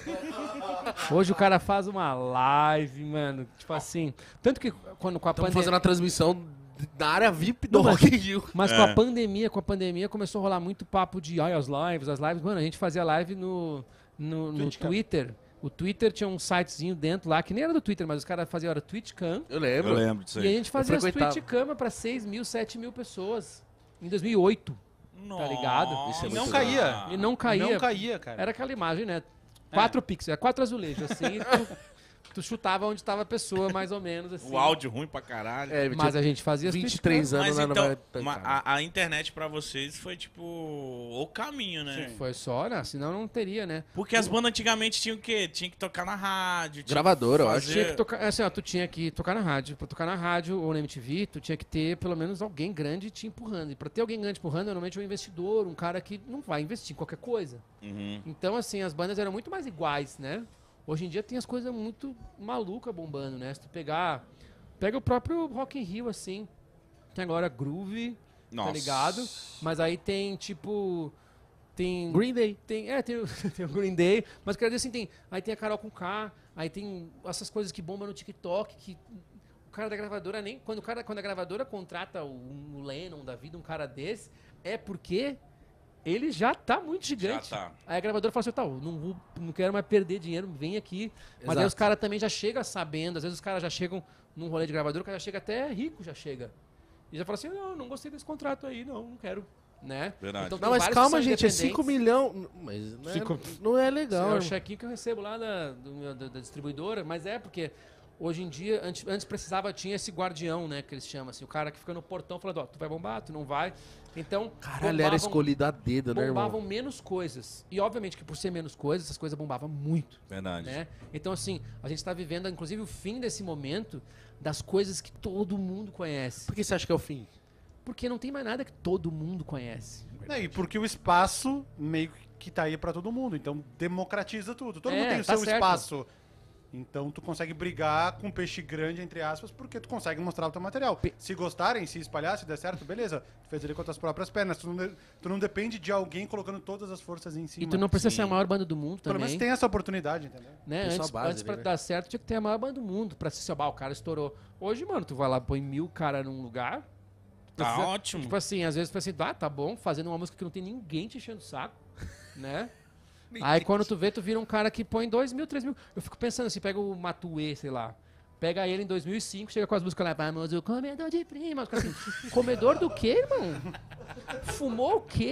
Hoje o cara faz uma live, mano, tipo assim. Tanto que quando com a Estamos pandemia. fazendo a transmissão na área V I P do Não, mas- Rock in Rio. Mas com É. a pandemia, com a pandemia começou a rolar muito papo de ai, as lives, as lives. Mano, a gente fazia live no, no, no Twitchcam. Twitter. O Twitter tinha um sitezinho dentro lá, que nem era do Twitter, mas os caras faziam, era Twitchcam. Eu lembro. Eu lembro disso E a aí. gente fazia as frequentava. Twitchcam pra seis mil, sete mil pessoas. Em dois mil e oito. Nossa, ligado? Isso é E não muito caía. E não caía. Não caía, cara. Era aquela imagem, né? Quatro pixels, é quatro azulejos, assim, e tu, tu chutava onde estava a pessoa, mais ou menos, assim. O áudio ruim pra caralho. É, Mas a gente fazia as vinte e três Twitchcam. anos Mas lá então, não vai ma- tancar. a, a internet pra vocês foi tipo o caminho, né? Foi só, né? Senão não teria, né? Porque as bandas antigamente tinham o quê? Tinha que tocar na rádio. tinha que Gravadora, eu acho. fazer- Tinha que tocar, assim, ó, tu tinha que tocar na rádio. Pra tocar na rádio ou na M T V, tu tinha que ter pelo menos alguém grande te empurrando. E pra ter alguém grande empurrando, normalmente é um investidor, um cara que não vai investir em qualquer coisa. Uhum. Então, assim, as bandas eram muito mais iguais, né? Hoje em dia tem as coisas muito malucas bombando, né? Se tu pegar... Pega o próprio Rock in Rio, assim. Tem agora Groove, Nossa. tá ligado? Mas aí tem, tipo... Tem... Green Day. Tem, é, tem, o- tem o Green Day, mas quero dizer assim, tem, aí tem a Carol com K, aí tem essas coisas que bombam no TikTok, que o cara da gravadora nem... Quando, o cara, quando a gravadora contrata o, um Lennon da vida, um cara desse, é porque ele já tá muito gigante. Já tá. Aí a gravadora fala assim, tá, eu não, vou, não quero mais perder dinheiro, vem aqui. Mas Exato. aí os caras também já chegam sabendo, às vezes os caras já chegam num rolê de gravadora, o cara já chega até rico, já chega. E já fala assim, não, não gostei desse contrato aí, não, não quero. Né? Verdade. Então, Não, tem mas vários que calma, são gente, é cinco independentes. milhões. Mas não é, Cinco- não é legal. É o irmão. chequinho que eu recebo lá da, do meu- da, da distribuidora, mas é porque hoje em dia, antes, antes precisava, tinha esse guardião, né, que eles chamam assim, o cara que fica no portão falando, ó, tu vai bombar, tu não vai. Então, Caralho, era bombavam- escolhido a dedo, né, irmão? bombavam menos coisas. E obviamente que por ser menos coisas, essas coisas bombavam muito, Verdade. né? Então assim, a gente está vivendo inclusive o fim desse momento das coisas que todo mundo conhece. Por que você acha que é o fim? Porque não tem mais nada que todo mundo conhece. É, e porque o espaço meio que tá aí pra todo mundo, então democratiza tudo. Todo É, mundo tem o tá seu certo. espaço. Então tu consegue brigar com peixe grande, entre aspas, porque tu consegue mostrar o teu material. Pe- Se gostarem, se espalhar, se der certo, beleza. Tu fez ele com as tuas próprias pernas. Tu não, de- tu não depende de alguém colocando todas as forças em cima. E tu não precisa sim. ser a maior banda do mundo Pelo também. menos tem essa oportunidade, entendeu? Né? Tem sua Antes, base antes pra ali, né? dar certo, tinha que ter a maior banda do mundo. Pra se salvar, o cara estourou. Hoje, mano, tu vai lá, põe mil cara num lugar. Tá precisa- ótimo. Tipo assim, às vezes tu pensa assim, ah, tá bom, fazendo uma música que não tem ninguém te enchendo o saco, né? Aí quando tu vê, tu vira um cara que põe dois mil, três mil. Eu fico pensando assim, pega o Matuê, sei lá. Pega ele em dois mil e cinco, chega com as músicas lá, vamos, o comedor de prima. Os caras assim, comedor do quê, irmão? Fumou o quê?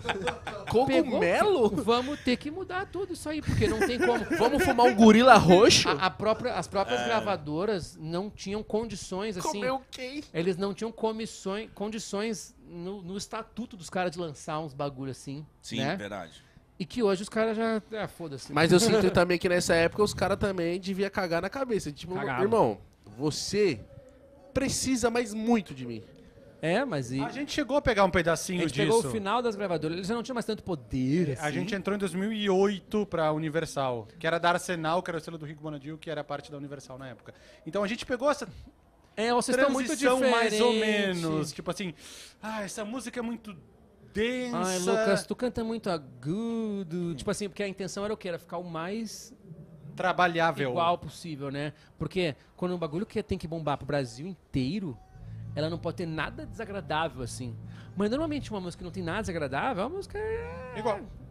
Cogumelo? Pegou? Vamos ter que mudar tudo isso aí, porque não tem como. Vamos fumar um gorila roxo? A, a própria, as próprias gravadoras não tinham condições, assim. Comer o quê? Eles não tinham comissões, condições no, no estatuto dos caras de lançar uns bagulho assim, Sim, né? verdade. E que hoje os caras já... Ah, foda-se. Mas eu sinto também que nessa época os caras também deviam cagar na cabeça. Tipo, Cagava. irmão, você precisa mais muito de mim. É, mas e... A gente chegou a pegar um A pedacinho gente disso. pegou o final das gravadoras, eles já não tinham mais tanto poder, assim. A gente entrou em dois mil e oito pra Universal, que era da Arsenal, que era o selo do Rico Bonadil, que era parte da Universal na época. Então a gente pegou essa É, vocês estão muito transição diferentes. mais ou menos. Tipo assim, ah, essa música é muito densa. Ai, Lucas, tu canta muito agudo. Tipo assim, porque a intenção era o quê? Era ficar o mais Trabalhável. igual possível, né? Porque quando um bagulho que tem que bombar pro Brasil inteiro, ela não pode ter nada desagradável, assim. Mas normalmente uma música que não tem nada desagradável, é uma música... é- Igual.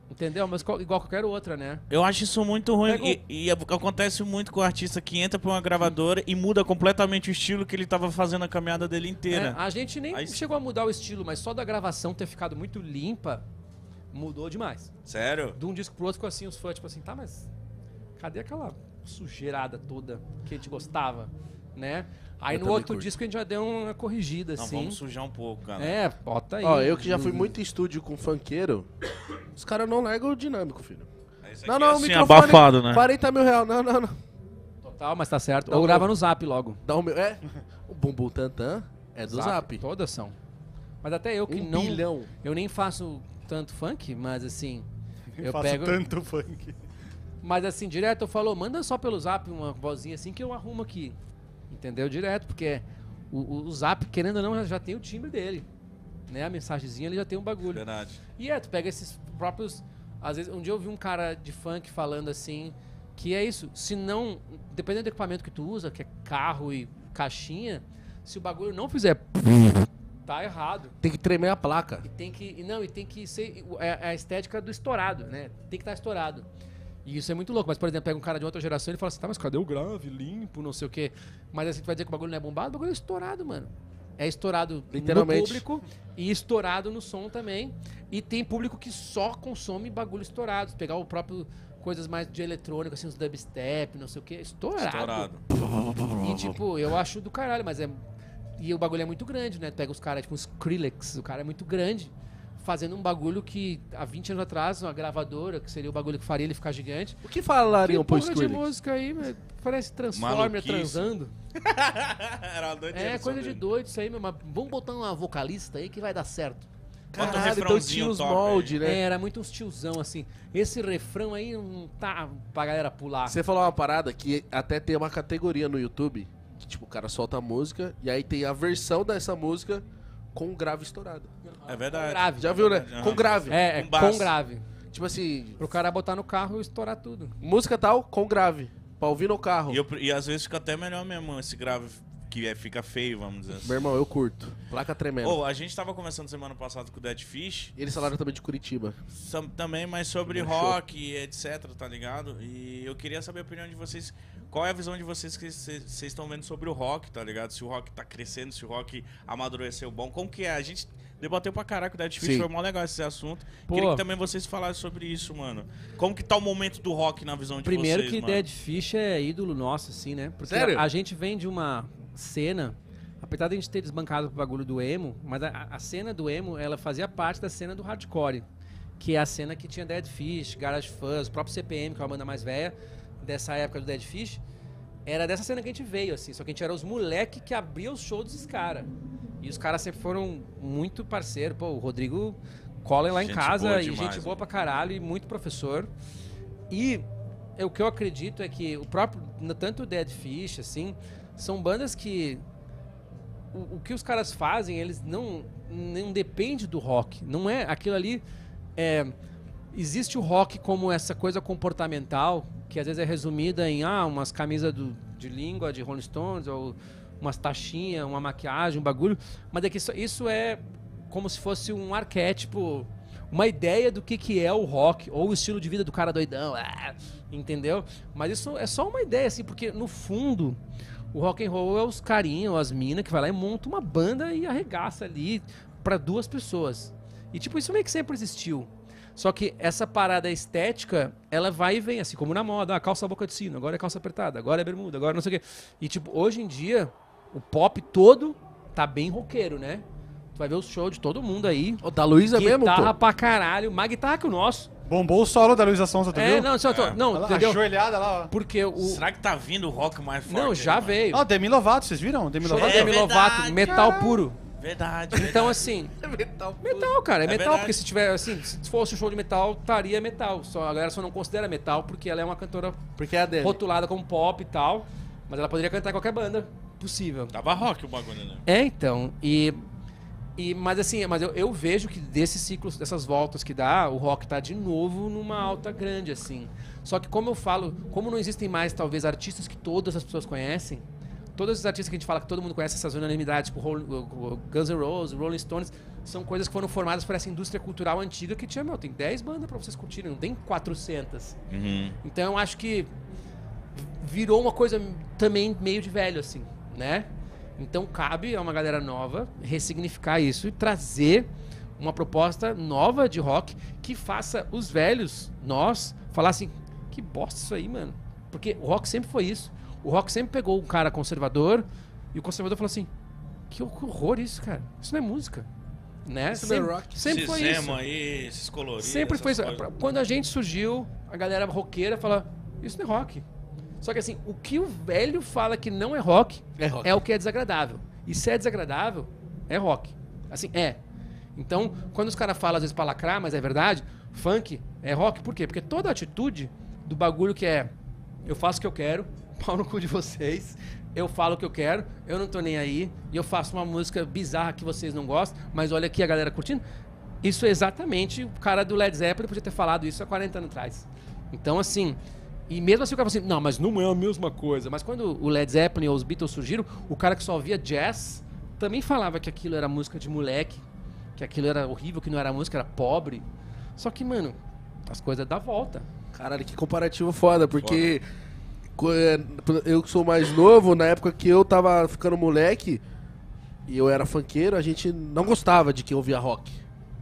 Entendeu? Mas qual- igual qualquer outra, né? Eu acho isso muito ruim. Pega o- E, e acontece muito com o artista que entra pra uma gravadora e muda completamente o estilo que ele tava fazendo a caminhada dele inteira. É, a gente nem Aí- chegou a mudar o estilo, mas só da gravação ter ficado muito limpa, mudou demais. Sério? De um disco pro outro ficou assim, os fãs, tipo assim, tá, mas cadê aquela sujeirada toda que a gente gostava, né? Aí Eu no também outro curto. disco a gente já deu uma corrigida, Não, assim. vamos sujar um pouco, cara. É, bota aí. Ó, eu que já fui muito em estúdio com funkeiro, os caras não largam o dinâmico, filho. Esse Não, aqui não, é o assim, microfone, abafado, né? quarenta mil reais, não, não, não. Total, mas tá certo. Não, Ou grava eu- no Zap logo. Dá o meu, é, o Bumbum Tantan é do Zap. Todas são. Mas até eu que Um não... bilhão. Eu nem faço tanto funk, mas assim... Eu faço pego... tanto funk. Mas assim, direto eu falo, manda só pelo Zap uma vozinha assim que eu arrumo aqui. Entendeu? Direto, porque o, o, o Zap, querendo ou não, já, já tem o timbre dele. Né? A mensagenzinha ele já tem um bagulho. Verdade. E é, tu pega esses próprios... Às vezes, um dia eu vi um cara de funk falando assim, que é isso, se não... Dependendo do equipamento que tu usa, que é carro e caixinha, se o bagulho não fizer... Tá errado. Tem que tremer a placa. E tem que... e Não, e tem que ser... É a estética do estourado, né? Tem que estar estourado. E isso é muito louco. Mas, por exemplo, pega um cara de outra geração e ele fala assim, tá, mas cadê o grave, limpo, não sei o quê. Mas assim, tu vai dizer que o bagulho não é bombado? O bagulho é estourado, mano. É estourado Literalmente. no público e estourado no som também. E tem público que só consome bagulho estourado. Pegar o próprio... Coisas mais de eletrônico, assim, os dubstep, não sei o quê. Estourado. Estourado. E, tipo, eu acho do caralho, mas é... E o bagulho é muito grande, né? Tu pega os caras, tipo, os Skrillex, o cara é muito grande, fazendo um bagulho que há vinte anos atrás, uma gravadora, que seria o bagulho que faria ele ficar gigante. O que falariam Tem pro porra de Skrillex? música aí, mas parece Transformer Maluquice. transando. Era uma doideira É, só coisa de dele. doido isso aí, meu. Mas vamos botar uma vocalista aí que vai dar certo. Bota um Caralho, então refrãozinho tinha os top molde, aí. né? É, era muito uns tiozão, assim. Esse refrão aí não tá pra galera pular. Você falou uma parada que até tem uma categoria no YouTube, que tipo, o cara solta a música e aí tem a versão dessa música com grave estourado. É verdade. Grave. Já viu, né? Aham. Com grave. É, é Com com, baço. grave. Tipo assim, Pro cara botar no carro e estourar tudo. música tal com grave. Pra ouvir no carro. E, eu- e às vezes fica até melhor mesmo esse grave que é, fica feio, vamos dizer assim. Meu irmão, eu curto. Placa tremenda. Ô, a gente tava conversando semana passada com o Dead Fish, Eles falaram também de Curitiba. sam- também, mas sobre Show. rock e etc, tá ligado? E eu queria saber a opinião de vocês. Qual é a visão de vocês que vocês estão vendo sobre o rock, tá ligado? Se o rock tá crescendo, se o rock amadureceu bom. Como que é? A gente debateu pra caraca o Dead Fish, Sim. foi mó legal esse assunto. Pô. Queria que também vocês falassem sobre isso, mano. Como que tá o momento do rock na visão de Primeiro vocês, que mano? Dead Fish é ídolo nosso, assim, né? Porque Sério? a, a gente vem de uma cena, apesar de a gente ter desbancado o bagulho do emo, mas a, a cena do emo, ela fazia parte da cena do hardcore, que é a cena que tinha Dead Fish, Garage Fuzz, o próprio C P M, que é uma banda mais velha, dessa época do Dead Fish, era dessa cena que a gente veio, assim, só que a gente era os moleque que abria os shows desses caras. E os caras sempre foram muito parceiros, pô, o Rodrigo cola lá em Gente casa boa e demais, gente boa né? pra caralho e muito professor. E é, o que eu acredito é que o próprio, n- tanto o Dead Fish, assim, são bandas que o, o que os caras fazem, eles não, não depende do rock. Não é aquilo ali. É, existe o rock como essa coisa comportamental que às vezes é resumida em ah, umas camisas do- de língua de Rolling Stones ou umas taxinhas, uma maquiagem, um bagulho. Mas é que isso, isso é como se fosse um arquétipo, uma ideia do que, que é o rock, ou o estilo de vida do cara doidão, ah, entendeu? Mas isso é só uma ideia, assim, porque no fundo o rock and roll é os carinhos, as minas que vai lá e monta uma banda e arregaça ali pra duas pessoas. E tipo, isso meio que sempre existiu. Só que essa parada estética, ela vai e vem, assim como na moda, ah, calça boca de sino, agora é calça apertada, agora é bermuda, agora não sei o quê. E tipo, hoje em dia, o pop todo tá bem roqueiro, né? Tu vai ver os shows de todo mundo aí. O da Luísa mesmo, Guitarra pô? pra caralho, mais guitarra que o nosso. Bombou o solo da Luísa Sonza, tu É, viu? não, só tô- É. não, Ela entendeu? ajoelhada lá, ó. Porque o... Será que tá vindo o rock mais forte? Não, aí, já mano? veio. Ó, Demi Lovato, vocês viram? Demi Show Lovato? da Demi É Lovato, verdade, metal cara. puro. Verdade, Então, verdade. assim, Metal. metal, cara, é, É metal, verdade. porque se tiver, assim, se fosse um show de metal, estaria metal. Só, a galera só não considera metal porque ela é uma cantora Porque é a dele. rotulada como pop e tal, mas ela poderia cantar em qualquer banda possível. Tava rock o bagulho, né? É, então, e... e mas assim, mas eu, eu vejo que desses ciclos, dessas voltas que dá, o rock tá de novo numa alta grande, assim. Só que como eu falo, como não existem mais, talvez, artistas que todas as pessoas conhecem, todos os artistas que a gente fala que todo mundo conhece, essas unanimidades, tipo Roll- Guns N' Roses, Rolling Stones, são coisas que foram formadas por essa indústria cultural antiga que tinha, meu, tem dez bandas pra vocês curtirem, não tem quatrocentas. Uhum. Então eu acho que virou uma coisa também meio de velho, assim, né? Então cabe a uma galera nova ressignificar isso e trazer uma proposta nova de rock que faça os velhos, nós, falar assim, que bosta isso aí, mano. Porque o rock sempre foi isso. O rock sempre pegou um cara conservador e o conservador falou assim, que horror isso, cara. Isso não é música. Né? Isso não é Sempre, rock. sempre Esses foi isso. emo aí, esses coloridos. Sempre foi isso. essas coisas. Quando a gente surgiu, a galera roqueira fala, isso não é rock. Só que assim, o que o velho fala que não é rock É rock. é o que é desagradável. E se é desagradável, é rock. Assim, é. Então, quando os caras falam, às vezes, pra lacrar, mas é verdade, funk é rock. Por quê? Porque toda a atitude do bagulho que é eu faço o que eu quero, pau no cu de vocês, eu falo o que eu quero, eu não tô nem aí, e eu faço uma música bizarra que vocês não gostam, mas olha aqui a galera curtindo. Isso é exatamente o cara do Led Zeppelin podia ter falado isso há quarenta anos atrás. Então, assim, e mesmo assim o cara fala assim, não, mas não é a mesma coisa. Mas quando o Led Zeppelin ou os Beatles surgiram, o cara que só ouvia jazz também falava que aquilo era música de moleque, que aquilo era horrível, que não era música, era pobre. Só que, mano, as coisas dão volta. Caralho, que comparativo foda, porque co- é, eu que sou mais novo, na época que eu tava ficando moleque e eu era funkeiro, a gente não gostava de quem ouvia rock.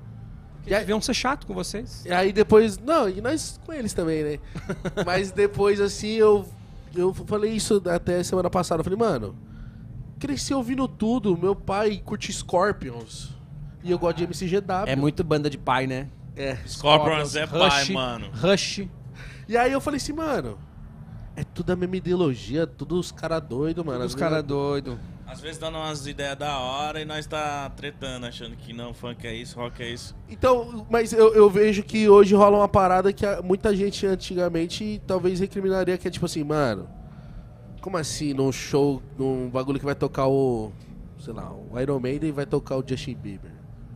E aí deviam ser chato com vocês. E aí depois, não, e nós com eles também, né? Mas depois, assim, eu, eu falei isso até semana passada. Eu falei, mano, cresci ouvindo tudo. Meu pai curte Scorpions e eu gosto de M C G W. É muito banda de pai, né? É. Scorpions é pai, Rush, mano. Rush. E aí eu falei assim, mano, é tudo a mesma ideologia, tudo os caras doidos, mano. Os Às caras vezes- doidos. Às vezes dando umas ideias da hora e nós tá tretando, achando que não, funk é isso, rock é isso. Então, mas eu, eu vejo que hoje rola uma parada que a- muita gente antigamente talvez recriminaria, que é tipo assim, mano, como assim num show, num bagulho que vai tocar o, sei lá, o Iron Maiden e vai tocar o Justin Bieber?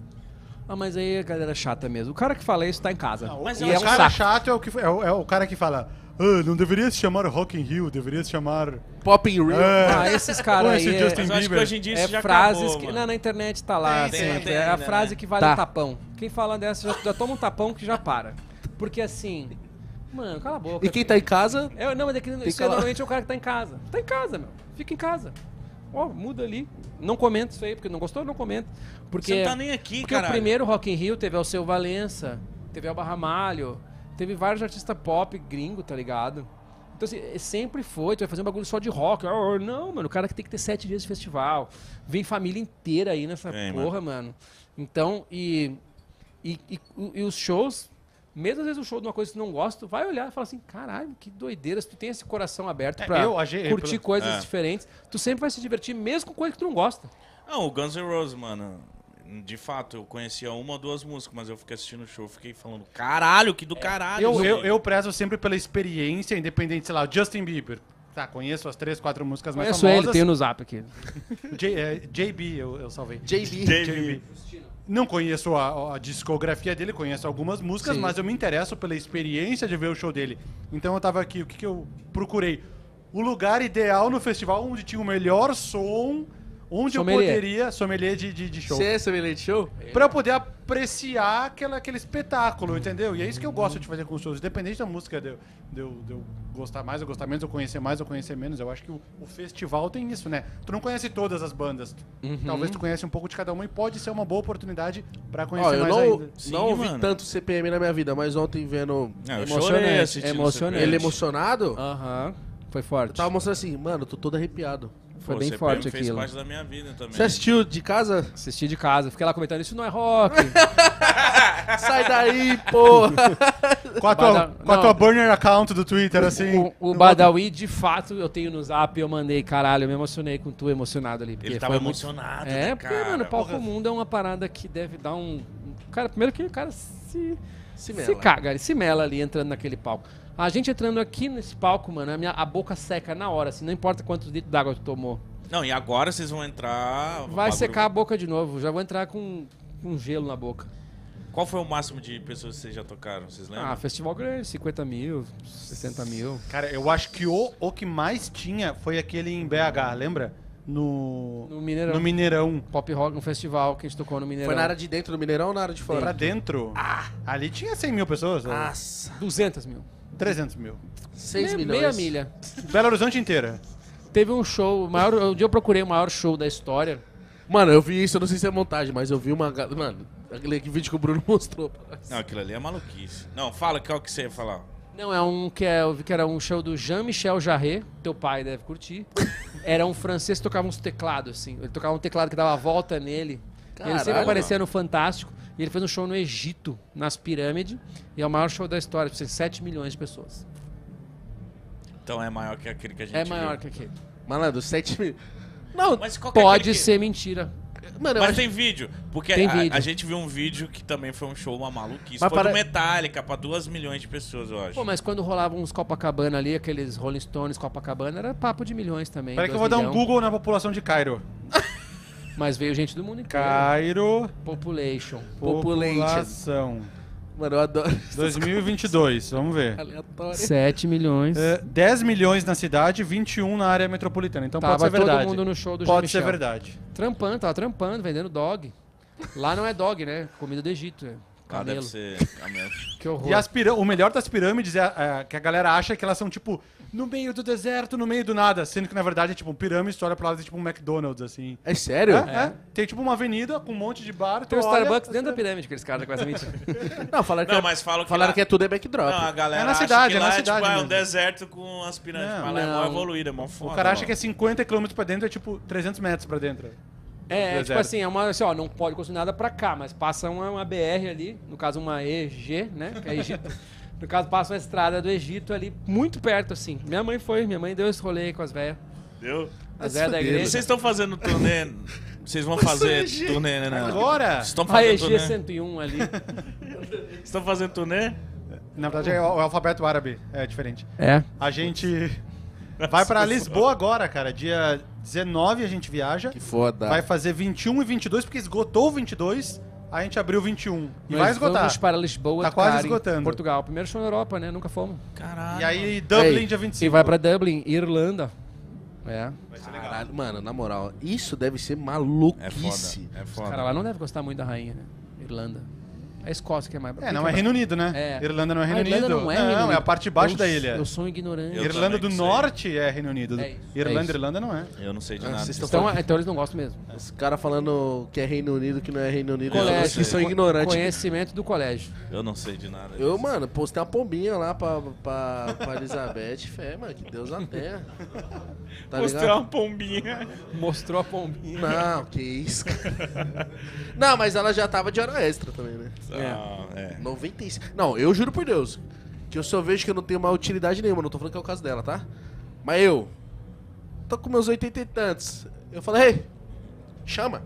Ah, mas aí a galera é chata mesmo. O cara que fala isso tá em casa. Não, Mas o eu e é acho um cara saco. chato é o, que, é, o, é o cara que fala "Ah, não deveria se chamar Rock in Rio, deveria se chamar... Pop in Rio. É. Ah, esses caras Ou aí esse é, Justin Mas eu acho que Bieber. hoje em dia isso é já frases acabou, que mano. não, na internet tá lá Tem, sempre. tem, é a né? frase que vale Tá. um tapão. Quem fala dessa já, já toma um tapão que já para. Porque assim, mano, cala a boca. E quem tá em casa, É, não, mas é que isso que é, ela- normalmente é o cara que tá em casa. Tá em casa, meu. Fica em casa. Ó, muda ali. Não comenta isso aí, porque não gostou, não comenta. Porque, Você não tá nem aqui, porque caralho. o primeiro Rock in Rio teve Alceu Valença, teve Elba Ramalho, teve vários artistas pop gringo, tá ligado? Então, assim, é- sempre foi, tu vai fazer um bagulho só de rock. Ah, não, mano, o cara que tem que ter sete dias de festival. Vem família inteira aí nessa Vem, porra, mano. Então, e, e, e, e os shows, mesmo às vezes o show de uma coisa que tu não gosta, tu vai olhar e falar assim, caralho, que doideira, se tu tem esse coração aberto É, pra eu achei- curtir pelo- coisas É. diferentes, tu sempre vai se divertir, mesmo com coisa que tu não gosta. Não, o Guns N' Roses, mano. De fato, eu conhecia uma ou duas músicas, mas eu fiquei assistindo o show, fiquei falando, caralho, que do caralho. Eu, isso eu, aí." eu prezo sempre pela experiência, independente, sei lá, o Justin Bieber. Tá, conheço as três, quatro músicas mais Conheço ele, famosas. tenho no zap aqui. J, é, J B, eu, eu salvei. J B. J B. Não conheço a, a discografia dele, conheço algumas músicas, Sim. mas eu me interesso pela experiência de ver o show dele. Então eu tava aqui, o que, que eu procurei? O lugar ideal no festival onde tinha o melhor som, onde Sommelier. eu poderia... Sommelier de, de, de show. Você é semelhante show? Pra eu poder apreciar aquela, aquele espetáculo, entendeu? E é isso que eu gosto de fazer com os shows. Independente da música, de, eu- de, eu- de eu gostar mais ou gostar menos, eu conhecer mais ou conhecer menos. Eu acho que o, o festival tem isso, né? Tu não conhece todas as bandas. Uhum. Talvez tu conhece um pouco de cada uma e pode ser uma boa oportunidade pra conhecer Ó, eu mais não, ainda. Sim, não ouvi mano. tanto C P M na minha vida, mas ontem vendo Não, eu Emocionante, chorei assistindo emocionante. ele C P M. emocionado, Aham, foi eu forte. tava mostrando assim, mano, eu tô todo arrepiado. Foi Pô, bem C P M forte fez aquilo. parte da minha vida também. Você assistiu de casa? Assisti de casa, fiquei lá comentando, isso não é rock. Sai daí, porra! Com a tua, Bada- com a não. tua burner account do Twitter, assim. o o não Badawi, de fato, eu tenho no zap, eu mandei, caralho, eu me emocionei com tu emocionado ali. porque Ele tava foi muito- emocionado, É, né, porque, cara? mano, o palco Porra. mundo é uma parada que deve dar um... Cara, primeiro que o cara se... Se Se, mela. caga, ele se mela ali entrando naquele palco. A gente entrando aqui nesse palco, mano, a, minha, a boca seca na hora, assim, não importa quantos litros d'água tu tomou. Não, e agora vocês vão entrar... o Vai bagulho- secar a boca de novo, já vou entrar com, com gelo na boca. Qual foi o máximo de pessoas que vocês já tocaram? Vocês lembram? Ah, festival grande, cinquenta mil, sessenta mil. Cara, eu acho que o, o que mais tinha foi aquele em B H, lembra? No, No Mineirão. no Mineirão. Pop Rock, um festival que a gente tocou no Mineirão. Foi na área de dentro do Mineirão ou na área de fora? Pra dentro. Ali tinha cem mil pessoas. ou Nossa, duzentos mil. trezentos mil. seis Me- milhões. Meia milha. Belo Horizonte inteira. Teve um show, o maior, um dia eu procurei o maior show da história. Mano, eu vi isso, eu não sei se é montagem, mas eu vi uma... ga- Mano, aquele vídeo que o Bruno mostrou pra nós. Não, aquilo ali é maluquice. Não, fala qual que você ia falar. Não, é um que é, eu vi que era um show do Jean-Michel Jarre, teu pai deve curtir. Era um francês que tocava uns teclados, assim. Ele tocava um teclado que dava a volta nele. E ele sempre Caralho. aparecia no Fantástico. E ele fez um show no Egito, nas pirâmides. E é o maior show da história, tipo, sete milhões de pessoas. Então é maior que aquele que a gente É maior viu. que aquele. Malandro, sete mil... Não, Mas qual que é Pode aquele que- ser mentira. mano, eu Mas acho... tem vídeo. Porque Tem a, vídeo. a gente viu um vídeo que também foi um show, uma maluquice. Mas foi para- do Metallica pra duas milhões de pessoas, eu acho. Pô, mas quando rolavam uns Copacabana ali, aqueles Rolling Stones Copacabana, era papo de milhões também. Peraí que eu dois vou dar um milhão. Google na população de Cairo. Mas veio gente do mundo inteiro. Cairo, Population. Population. população. Mano, eu adoro... dois mil e vinte e dois, vamos ver. Aleatório. sete milhões. É, dez milhões na cidade, vinte e um na área metropolitana. Então Tava pode ser verdade. todo mundo no show do Pode ser Jean-Michel. verdade. Trampando, tava trampando, vendendo dog. Lá não é dog, né? Comida do Egito. É Ah, deve camelo. ser camelo. Que horror. E as pirâ- o melhor das pirâmides é, é que a galera acha que elas são, tipo, no meio do deserto, no meio do nada. Sendo que, na verdade, é tipo um pirâmide, tu olha pra lá e é tipo um McDonald's, assim. É sério? É, é. Tem, tipo, uma avenida com um monte de bar. Tem o tu olha, Starbucks as dentro da pirâmides. pirâmide, aqueles caras com essa mentira. Não, falaram que, Não, é... mas falam que falaram lá- que é tudo é backdrop. Não, a galera É na acha cidade, que é na lá cidade tipo, é um mesmo. deserto com as pirâmides. Não, Mas lá é mó não. evoluído, é mó foda. O cara acha ó. que é cinquenta quilômetros pra dentro, é tipo trezentos metros pra dentro. É, é tipo Deserto. assim, é uma, assim, ó, não pode construir nada pra cá, mas passa uma, uma B R ali, no caso uma E G, né, que é Egito. No caso, passa uma estrada do Egito ali, muito perto, assim. Minha mãe foi, minha mãe deu esse rolê aí com as velhas. Deu? As velhas da fuderam. igreja. Vocês estão fazendo turnê... Vocês vão fazer turnê, né? né? Agora? Vocês estão A fazendo E G turnê? cento e um ali. Vocês estão fazendo turnê? Na verdade, é o, o alfabeto árabe. É diferente. É. A gente vai pra Lisboa agora, cara. Dia dezenove a gente viaja. Que foda. Vai fazer vinte e um e vinte e dois, porque esgotou o vinte e dois. A gente abriu vinte e um. E Nós vai esgotar. Vamos para Lisboa, Tá quase cara, em esgotando. Portugal. Primeiro show na Europa, né? Nunca fomos. Caralho. E aí, Dublin, Ei, dia vinte e cinco. E vai pra Dublin, Irlanda. É. Caralho, mano, na moral, isso deve ser É foda, maluquice. é Os foda. caras lá não devem gostar muito da rainha, né? Irlanda. A Escócia que é mais... É, não é Reino Unido, né? É. Irlanda não é Ah, Reino Irlanda Unido. não é Reino é Unido. a parte de baixo Eu da s- ilha. Eu sou um ignorante. Eu Irlanda também do que sei. Norte é Reino Unido. É isso, Irlanda, é isso. Irlanda não é. Eu não sei de Ah, nada. vocês estão disso. Então, então eles não gostam mesmo. Os caras falando que é Reino Unido, que não é Reino Unido, Colégio. eles que são Co- ignorantes. Conhecimento do colégio. Eu não sei de nada. Eu, disso. mano, postei uma pombinha lá pra, pra, pra Elizabeth. Fé, mano, que Deus a tenha. Tá Postei ligado? uma pombinha. Mostrou a pombinha. Não, que isso, cara. Não, mas ela já tava de hora extra também, né? Ah, é. noventa e cinco. Não, eu juro por Deus. Que eu só vejo que eu não tenho uma utilidade nenhuma. Não tô falando que é o caso dela, tá? Mas eu. Tô com meus oitenta e tantos. Eu falei, ei, chama.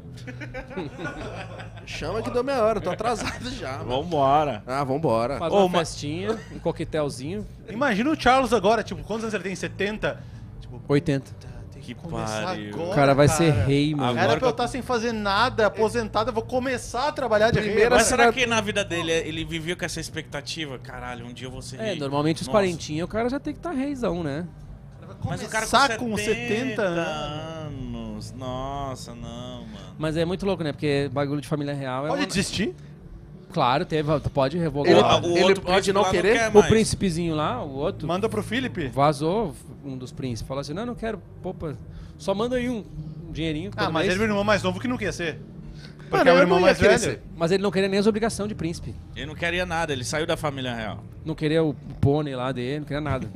Chama que deu meia hora. Tô atrasado já. mano. Vambora. Ah, vambora. Faz Ô, uma ma- festinha, um coquetelzinho. Imagina o Charles agora, tipo, quantos anos ele tem? setenta? Tipo, oitenta. tem Que começar pariu. agora, O cara vai ser cara. rei, mano. Agora Era que pra eu eu- estar sem fazer nada, aposentado, eu vou começar a trabalhar de Primeira rei. Mas será assinatura- que na vida dele ele vivia com essa expectativa? Caralho, um dia eu vou ser É, rei. normalmente os Nossa. quarentinha o cara já tem que estar tá reizão, né? Mas o cara Começar com com setenta anos. anos. Nossa, não, mano. Mas é muito louco, né? Porque bagulho de família real é Pode uma... desistir? Claro, teve, pode revogar. Ele- O- o ele outro pode príncipe não lá querer? quer O mais. príncipezinho lá, o outro, Manda pro Felipe. vazou, um dos príncipes. Falou assim, não, não quero, poupa, só manda aí um, um dinheirinho. Ah, todo mas mês. ele é o irmão mais novo que não quer ser. Porque Mano, é o eu irmão não ia mais querer velho. ser. Mas ele não queria nem as obrigações de príncipe. Ele não queria nada, ele saiu da família real. Não queria o pônei lá dele, não queria nada.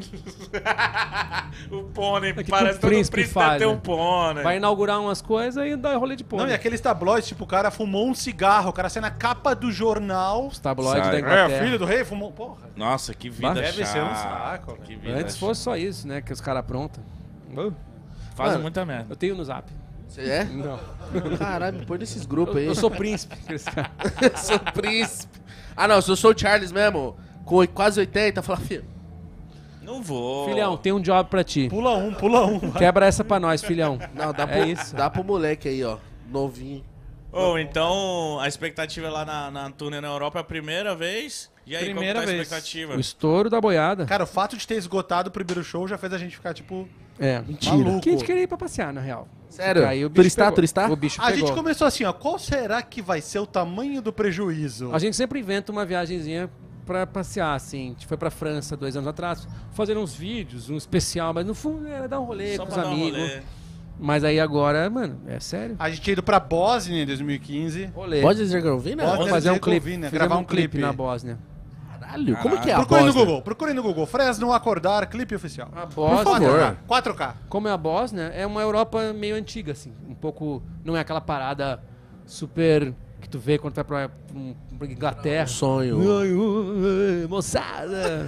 O pônei, que parece o todo príncipe príncipe faz, deve ter né? um pônei. Vai inaugurar umas coisas e dá rolê de pônei. Não, e aqueles tabloides, tipo, o cara fumou um cigarro, o cara sai na capa do jornal. Os tabloides Sai. da É, Inglaterra. filho do rei, fumou. Porra. Nossa, que vida Deve chata. ser um saco, Que velho. vida Antes chata. fosse só isso, né? Que os caras aprontam. Uh, Fazem Mano, muita merda. eu tenho no zap. Você é? Não. Caralho, me põe nesses grupos Eu, aí. eu sou príncipe. aqueles caras. Eu sou príncipe. Ah, não, se eu sou o Charles mesmo, com oi- quase oitenta, fala, filho. Não vou. Filhão, tem um job pra ti. Pula um, pula um. vai. Quebra essa pra nós, filhão. Não, dá, É pro, isso. dá pro moleque aí, ó, novinho. Ô, então a expectativa lá na, na turnê na Europa é a primeira vez. E aí, Primeira como tá a vez. expectativa? O estouro da boiada. Cara, o fato de ter esgotado o primeiro show já fez a gente ficar, tipo... É. Mentira. Maluco. Que a gente queria ir pra passear, na real. Sério? Aí o bicho Turistar, pegou. turistar? O bicho A pegou. gente começou assim, ó. Qual será que vai ser o tamanho do prejuízo? A gente sempre inventa uma viagenzinha pra passear, assim. A gente foi pra França dois anos atrás, fazer uns vídeos, um especial, mas no fundo era dar um rolê Só com pra os dar um amigos. rolê. Mas aí agora, mano, é sério. A gente tinha ido pra Bósnia em dois mil e quinze. Rolê. Pode dizer Herzegovina? Pode. Vamos fazer um clipe. Herzegovina, Fizemos gravar um clipe. na Bósnia. Caralho, como que é a Procurem no Bósnia? Google, procurem no Google. Fresno Acordar, clipe oficial. A Por Bósnia, favor. quatro K. como é a Bósnia, é uma Europa meio antiga, assim. Um pouco. Não é aquela parada super. Que tu vê quando vai pra, pra, pra Inglaterra. Sonho. Ai, ai, moçada!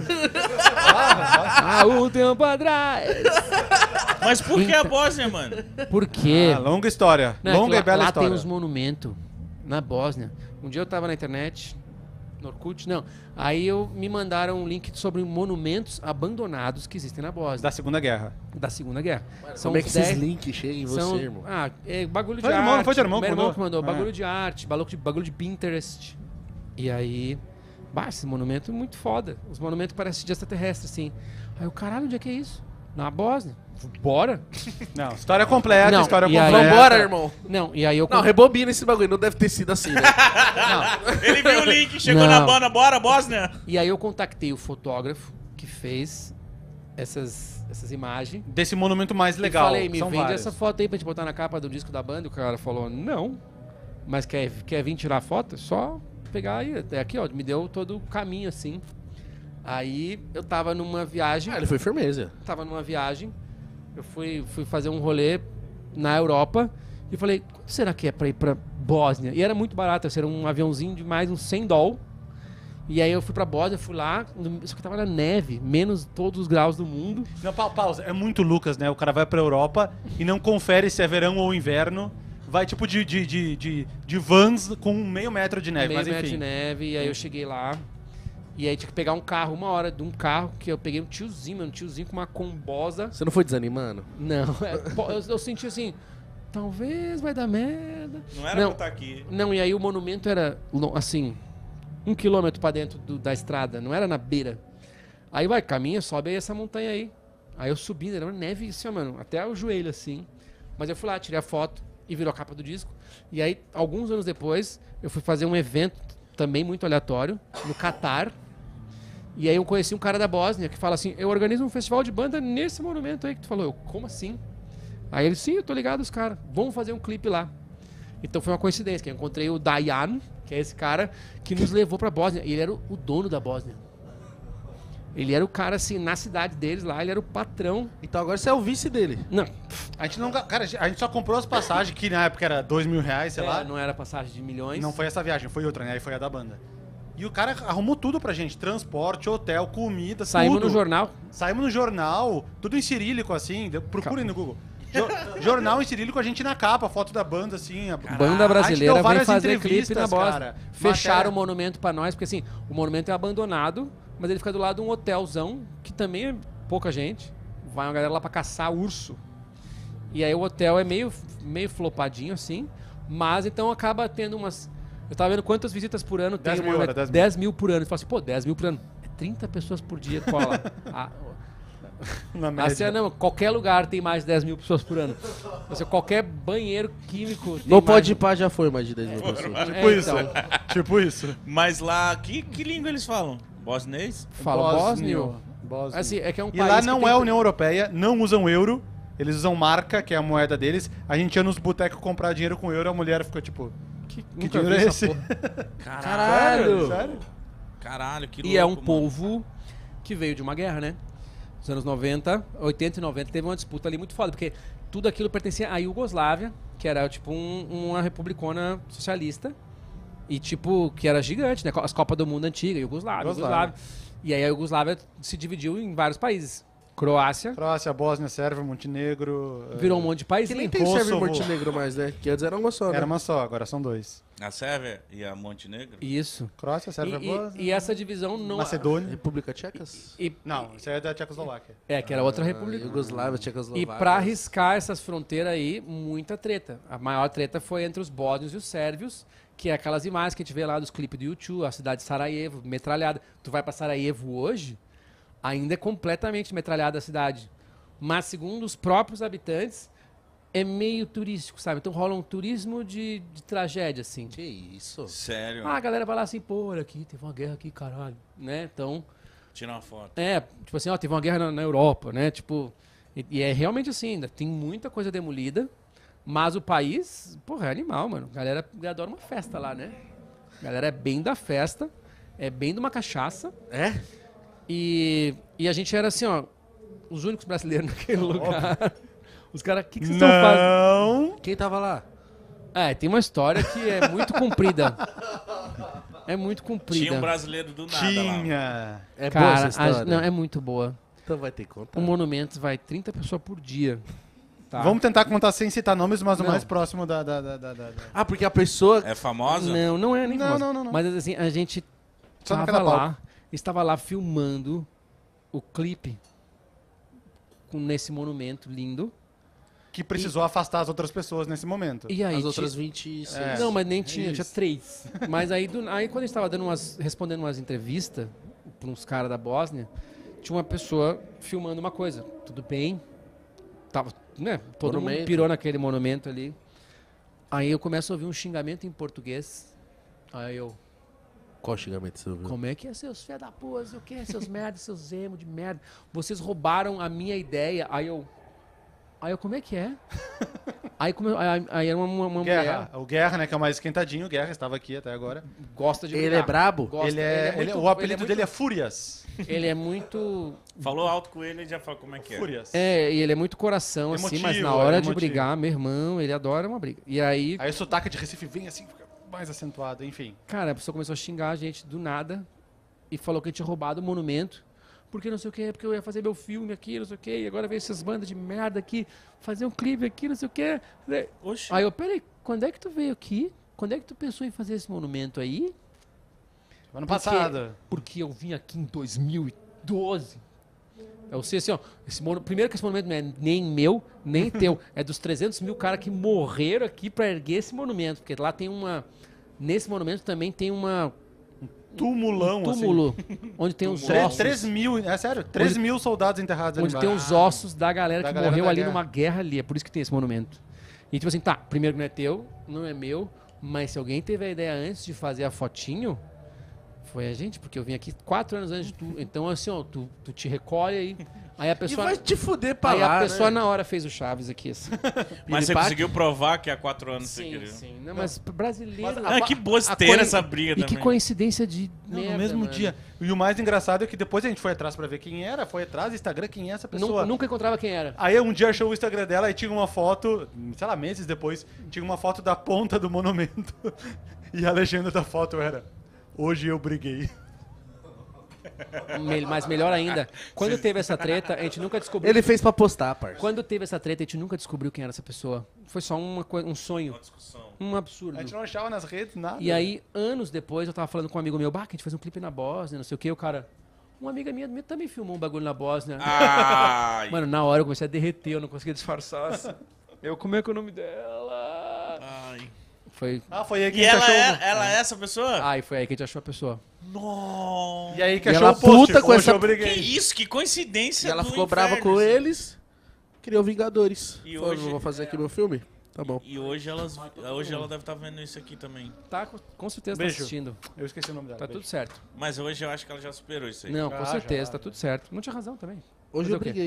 Há um tempo atrás! Mas por que a Então- Bósnia, mano? Por quê? Ah, longa história. Não, é que longa lá, e bela lá história. tem uns monumentos na Bósnia. Um dia eu tava na internet, no Orkut, não. Aí eu me mandaram um link sobre monumentos abandonados que existem na Bósnia, Da Segunda Guerra. da Segunda Guerra. Como é que esses dez links chegam em são- você, irmão? Ah, é bagulho de Foi arte. irmão, não foi teu irmão Meu que irmão mandou? que mandou. Ah. Bagulho de arte, bagulho de, bagulho de Pinterest. E aí... Bah, esse monumento é muito foda. Os monumentos parecem de extraterrestre, assim. Aí o caralho, onde é que é isso? Na Bósnia. Bora? Não, história completa, Não, história e aí- completa. Vambora, irmão. Não, e aí eu... Não, rebobina esse bagulho. Não deve ter sido assim, né? Ele viu o link, chegou Não. na banda, bora, Bósnia. E aí eu contactei o fotógrafo que fez essas, essas imagens. Desse monumento mais legal. E falei, me São vende vários. essa foto aí pra gente botar na capa do disco da banda. E o cara falou, não. Mas quer, quer vir tirar foto? Só pegar aí. Até aqui, ó. Me deu todo o caminho, assim. Aí eu tava numa viagem. Ah, ele foi firmeza. Tava numa viagem. Eu fui, fui fazer um rolê na Europa. E falei, quanto será que é pra ir pra Bósnia? E era muito barato. Era um aviãozinho de mais uns cem dólares. E aí eu fui pra Bósnia, fui lá, no- só que tava na neve, menos todos os graus do mundo. Não, pa- pausa. É muito Lucas, né? O cara vai pra Europa e não confere se é verão ou inverno. Vai tipo de, de, de, de, de vans com meio metro de neve, meio mas metro enfim. de neve, e aí eu cheguei lá. E aí tinha que pegar um carro, uma hora de um carro, que eu peguei um tiozinho, mano, um tiozinho com uma combosa. Você não foi desanimando? Não, é, pô, eu, eu senti assim, talvez vai dar merda. Não era Não. pra estar aqui. Não, e aí o monumento era, lo- assim, um quilômetro pra dentro do- da estrada, não era na beira. Aí vai, caminha, sobe aí essa montanha aí. Aí eu subi, era uma neve, assim, ó, mano, até o joelho, assim. Mas eu fui lá, tirei a foto e virou a capa do disco. E aí, alguns anos depois, eu fui fazer um evento também muito aleatório, no Catar. E aí eu conheci um cara da Bósnia que fala assim, eu organizo um festival de banda nesse monumento aí que tu falou. Eu, como assim? Aí ele, sim, eu tô ligado os caras, vamos fazer um clipe lá. Então foi uma coincidência, que eu encontrei o Dayan, que é esse cara que nos levou pra Bósnia. E ele era o, o dono da Bósnia. Ele era o cara, assim, na cidade deles lá, ele era o patrão. Então agora você é o vice dele. Não, A gente não. Cara, a gente só comprou as passagens, que na época era dois mil reais, sei é, lá. não era passagem de milhões. Não foi essa viagem, foi outra, né? Aí foi a da banda. E o cara arrumou tudo pra gente: transporte, hotel, comida, Saímos tudo. no jornal. Saímos no jornal, tudo em cirílico, assim. de- Procurem no Google. Jo- jornal em cirílico, a gente na capa, foto da banda, assim. a- Banda a brasileira gente deu vem várias fazer clipe entrevistas, na Bósnia. cara. Fecharam Matéria- o monumento pra nós, porque assim, o monumento é abandonado, mas ele fica do lado de um hotelzão, que também é pouca gente. Vai uma galera lá pra caçar urso. E aí o hotel é meio, meio flopadinho, assim, mas então acaba tendo umas... Eu tava vendo quantas visitas por ano tem dez o mil, monumento. era dez mil. dez mil por ano. Você fala assim, pô, dez mil por ano. É trinta pessoas por dia que cola lá. Ah, Na média. assim, não, qualquer lugar tem mais de dez mil pessoas por ano. Assim, qualquer banheiro químico tem Não mais- pode ir pá, já foi mais de dez mil pessoas. É, Tipo isso. então. Tipo isso. Mas lá, que, que língua eles falam? Bosnês? Fala bósnio. Bósnio. Assim, é que é um E país lá que não tem- é a União Europeia, não usam euro. Eles usam marca, que é a moeda deles. A gente ia nos botecos comprar dinheiro com euro, a mulher ficou tipo... Que, Que nunca dinheiro vi é essa esse? porra. Caralho! Sério? Caralho, que louco, E é um mano. povo que veio de uma guerra, né? Nos anos noventa, oitenta e noventa, teve uma disputa ali muito foda, porque tudo aquilo pertencia à Iugoslávia, que era tipo um- uma republicona socialista, e tipo, que era gigante, né? As Copas do Mundo antiga, Iugoslávia, Iugoslávia. Iugoslávia. E aí a Iugoslávia se dividiu em vários países. Croácia. Croácia, Bósnia, Sérvia, Montenegro. Virou um eh, monte de país. Que nem hein? tem Sérvia e Kosovo. Montenegro mais, né? Que antes era uma só, né? Era uma só, agora são dois. A Sérvia e a Montenegro? Isso. Croácia, E, Sérvia, e- Bósnia. e essa divisão não... Macedônia. República Tchecas? E, Não, isso aí é da Tchecoslováquia. é, que era outra Ah, república. Iugoslávia, E Tchecoslováquia. pra arriscar essas fronteiras aí, muita treta. A maior treta foi entre os bósnios e os sérvios, que é aquelas imagens que a gente vê lá dos clipes do YouTube, a cidade de Sarajevo, metralhada. Tu vai pra Sarajevo hoje, ainda é completamente metralhada a cidade. Mas, segundo os próprios habitantes, é meio turístico, sabe? Então rola um turismo de, de tragédia, assim. Que isso? Sério? Ah, a galera vai lá assim, pô, olha aqui, teve uma guerra aqui, caralho. Né? Então, Tira uma foto. é, tipo assim, ó, teve uma guerra na, na Europa, né? Tipo, e, e é realmente assim, ainda tem muita coisa demolida, mas o país, porra, é animal, mano. A galera adora uma festa lá, né? A galera é bem da festa, é bem de uma cachaça. É? E, e a gente era assim, ó, os únicos brasileiros naquele lugar. Os caras, o que, que vocês estão fazendo? Não. Quem tava lá? É, tem uma história que é muito comprida. É muito Tinha comprida. um brasileiro do nada lá. Tinha. É boa Cara, essa a- história? não, é muito boa. Então vai ter que contar. O monumento vai trinta pessoas por dia. Tá? Vamos tentar contar sem citar nomes, mas o Não. mais próximo da... da, da, da, da- da- Ah, porque a pessoa... É famosa? Não, não é nem Não, famosa. não, não, não. Mas assim, a gente Só estava naquela lá, estava lá filmando o clipe com, nesse monumento lindo. Que precisou afastar as outras pessoas nesse momento. E aí As ti- outras vinte e seis. É. Não, mas nem tinha, Isso. tinha três. Mas aí, do- aí quando a gente estava dando umas, respondendo umas entrevistas para uns caras da Bósnia, tinha uma pessoa filmando uma coisa. Tudo bem. Tava, né? Todo mundo Monumento. pirou naquele monumento ali. Aí eu começo a ouvir um xingamento em português. Aí eu, Qual xingamento você ouviu? como é que é, seus fé da porra, o que, seus merda, seus emo de merda. Vocês roubaram a minha ideia. Aí eu, aí eu, como é que é? Aí, come, aí, aí era uma, uma, uma Guerra. mulher, O Guerra, né, que é o mais esquentadinho. O Guerra estava aqui até agora. gosta de Ele brigar. é brabo? Gosta. ele é, ele muito- o apelido ele é dele é muito- Fúrias. Ele é muito. Falou alto com ele e já falou como é que é. Fúrias. É, e ele é muito coração, assim, mas Emotivo, na hora é de emotivo. brigar, meu irmão, ele adora uma briga. E aí, Aí o sotaque de Recife vem assim, fica mais acentuado, enfim. cara, a pessoa começou a xingar a gente do nada e falou que eu tinha roubado o monumento. Porque não sei o que, porque eu ia fazer meu filme aqui, não sei o que, e agora veio essas bandas de merda aqui, fazer um clipe aqui, não sei o que. Oxi. Aí eu, peraí, quando é que tu veio aqui? Quando é que tu pensou em fazer esse monumento aí? Ano Porque- passado. Porque eu vim aqui em dois mil e doze. Eu sei assim, ó, esse monu- primeiro que esse monumento não é nem meu, nem teu. É dos trezentos mil caras que morreram aqui pra erguer esse monumento. Porque lá tem uma... Nesse monumento também tem uma Tumulão, um túmulo, onde tem os ossos. três mil, é sério, três mil soldados enterrados ali Onde tem embaixo. os ossos da galera Da que galera morreu da ali guerra. numa guerra ali. É por isso que tem esse monumento. E tipo assim, tá, primeiro que não é teu, não é meu, mas se alguém teve a ideia antes de fazer a fotinho, foi a gente, porque eu vim aqui quatro anos antes de tu. Então, assim, ó, tu, tu te recolhe aí. Aí a E pessoa. vai te fuder pra Aí lá, a pessoa né? na hora fez o Chaves aqui, assim. Mas você Piripaque? conseguiu provar que há quatro anos você sim, queria. sim. Não, mas brasileiro. Ah, que a bosteira coi- essa briga E também. que coincidência de. Não, merda, no mesmo mano. dia. E o mais engraçado é que depois a gente foi atrás pra ver quem era, foi atrás, Instagram, quem é essa pessoa. Nunca, nunca encontrava quem era. Aí um dia achou o Instagram dela e tinha uma foto, sei lá, meses depois, tinha uma foto da ponta do monumento. E a legenda da foto era: hoje eu briguei. Me- Mas melhor ainda, quando teve essa treta, a gente nunca descobriu. Ele fez pra postar, parça. Quando teve essa treta, a gente nunca descobriu quem era essa pessoa. Foi só uma, coi- um sonho. Um A absurdo. gente não achava nas redes nada. E aí, anos depois, eu tava falando com um amigo meu, bah, que a gente fez um clipe na Bósnia, não sei o que, o cara. Uma amiga minha minha também filmou um bagulho na Bósnia. Ai. Mano, na hora eu comecei a derreter, eu não conseguia disfarçar. assim. Eu, como é que é o nome dela? Ai. Foi. Ah, foi aí que E a gente ela achou. é, ela é essa pessoa? Aí foi aí que a gente achou a pessoa. Nossa. E aí que E achou ela o post. puta com hoje essa- eu Que briguei. isso, que coincidência. E ela do ficou brava inferno, com assim. eles, criou Vingadores. E Falou, hoje- vou fazer aqui meu filme? Tá bom. E hoje, elas, hoje ela deve estar vendo isso aqui também. Tá, com- com certeza Beijo. tá assistindo. Eu esqueci o nome dela. Tá beijo. tudo certo. Mas hoje eu acho que ela já superou isso aí. Não, Já, com certeza, já, tá tudo certo. Não tinha razão também. Hoje Fazer eu o quê? briguei.